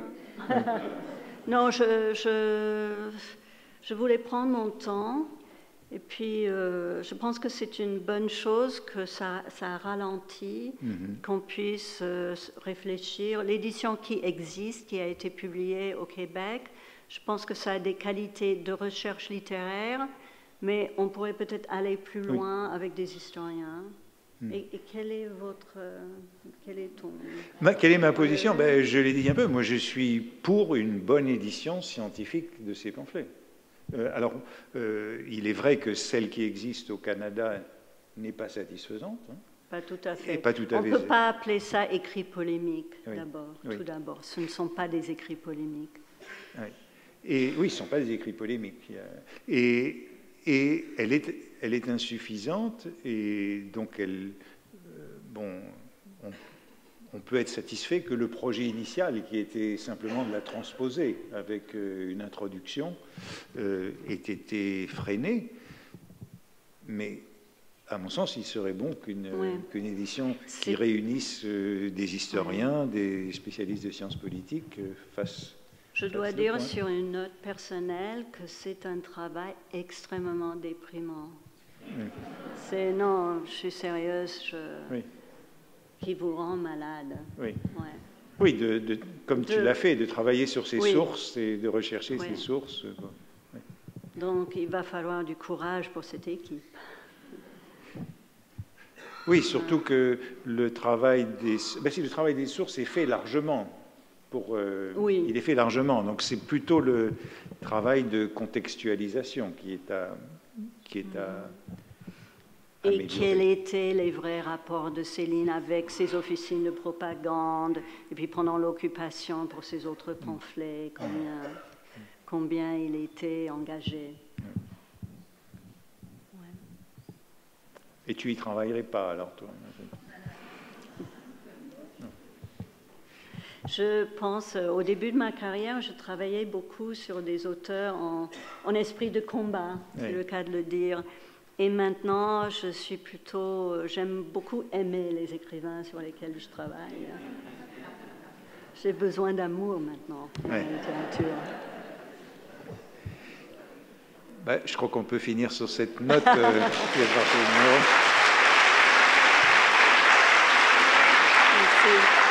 Speaker 2: Non, je, je, je voulais prendre mon temps, et puis euh, je pense que c'est une bonne chose que ça, ça ralentit, mm-hmm. qu'on puisse euh, réfléchir. L'édition qui existe, qui a été publiée au Québec, je pense que ça a des qualités de recherche littéraire, mais on pourrait peut-être aller plus loin oui. avec des historiens. Et, et quelle est votre, euh, quel est ton...
Speaker 1: Ma, quelle est ma position? Ben, je l'ai dit un peu. Moi, je suis pour une bonne édition scientifique de ces pamphlets. Euh, alors, euh, il est vrai que celle qui existe au Canada n'est pas satisfaisante. Hein.
Speaker 2: Pas tout à fait.
Speaker 1: Et pas tout à
Speaker 2: On
Speaker 1: fait.
Speaker 2: ne peut pas appeler ça écrit polémique,
Speaker 1: oui.
Speaker 2: d'abord.
Speaker 1: Oui.
Speaker 2: Tout d'abord, ce ne sont pas des écrits polémiques.
Speaker 1: Oui. Et oui, ce ne sont pas des écrits polémiques. Et, et elle est... Elle est insuffisante et donc elle, euh, bon, on, on peut être satisfait que le projet initial, qui était simplement de la transposer avec euh, une introduction, euh, ait été freiné. Mais à mon sens, il serait bon qu'une
Speaker 2: oui.
Speaker 1: qu'une édition qui réunisse euh, des historiens, oui. des spécialistes de sciences politiques euh, fasse.
Speaker 2: Je dois dire point. Sur une note personnelle que c'est un travail extrêmement déprimant. Oui. C'est non, je suis sérieuse, je, oui. qui vous rend malade.
Speaker 1: Oui,
Speaker 2: ouais.
Speaker 1: oui de, de, comme de, tu l'as fait, de travailler sur ces
Speaker 2: oui.
Speaker 1: sources et de rechercher
Speaker 2: oui.
Speaker 1: ces sources. Oui.
Speaker 2: Donc il va falloir du courage pour cette équipe.
Speaker 1: Oui, surtout que le travail des, ben si le travail des sources est fait largement. Pour, euh,
Speaker 2: oui.
Speaker 1: Il est fait largement, donc c'est plutôt le travail de contextualisation qui est à, qui est à
Speaker 2: Et améliorer. Quels étaient les vrais rapports de Céline avec ses officines de propagande et puis pendant l'occupation pour ses autres pamphlets, combien, combien il était engagé. Ouais.
Speaker 1: Et tu y travaillerais pas alors, toi?
Speaker 2: Je pense, euh, au début de ma carrière, je travaillais beaucoup sur des auteurs en, en esprit de combat, oui. C'est le cas de le dire. Et maintenant, je suis plutôt, j'aime beaucoup aimer les écrivains sur lesquels je travaille. J'ai besoin d'amour maintenant pour oui. la littérature.
Speaker 1: Ben, je crois qu'on peut finir sur cette note. euh,
Speaker 2: Merci.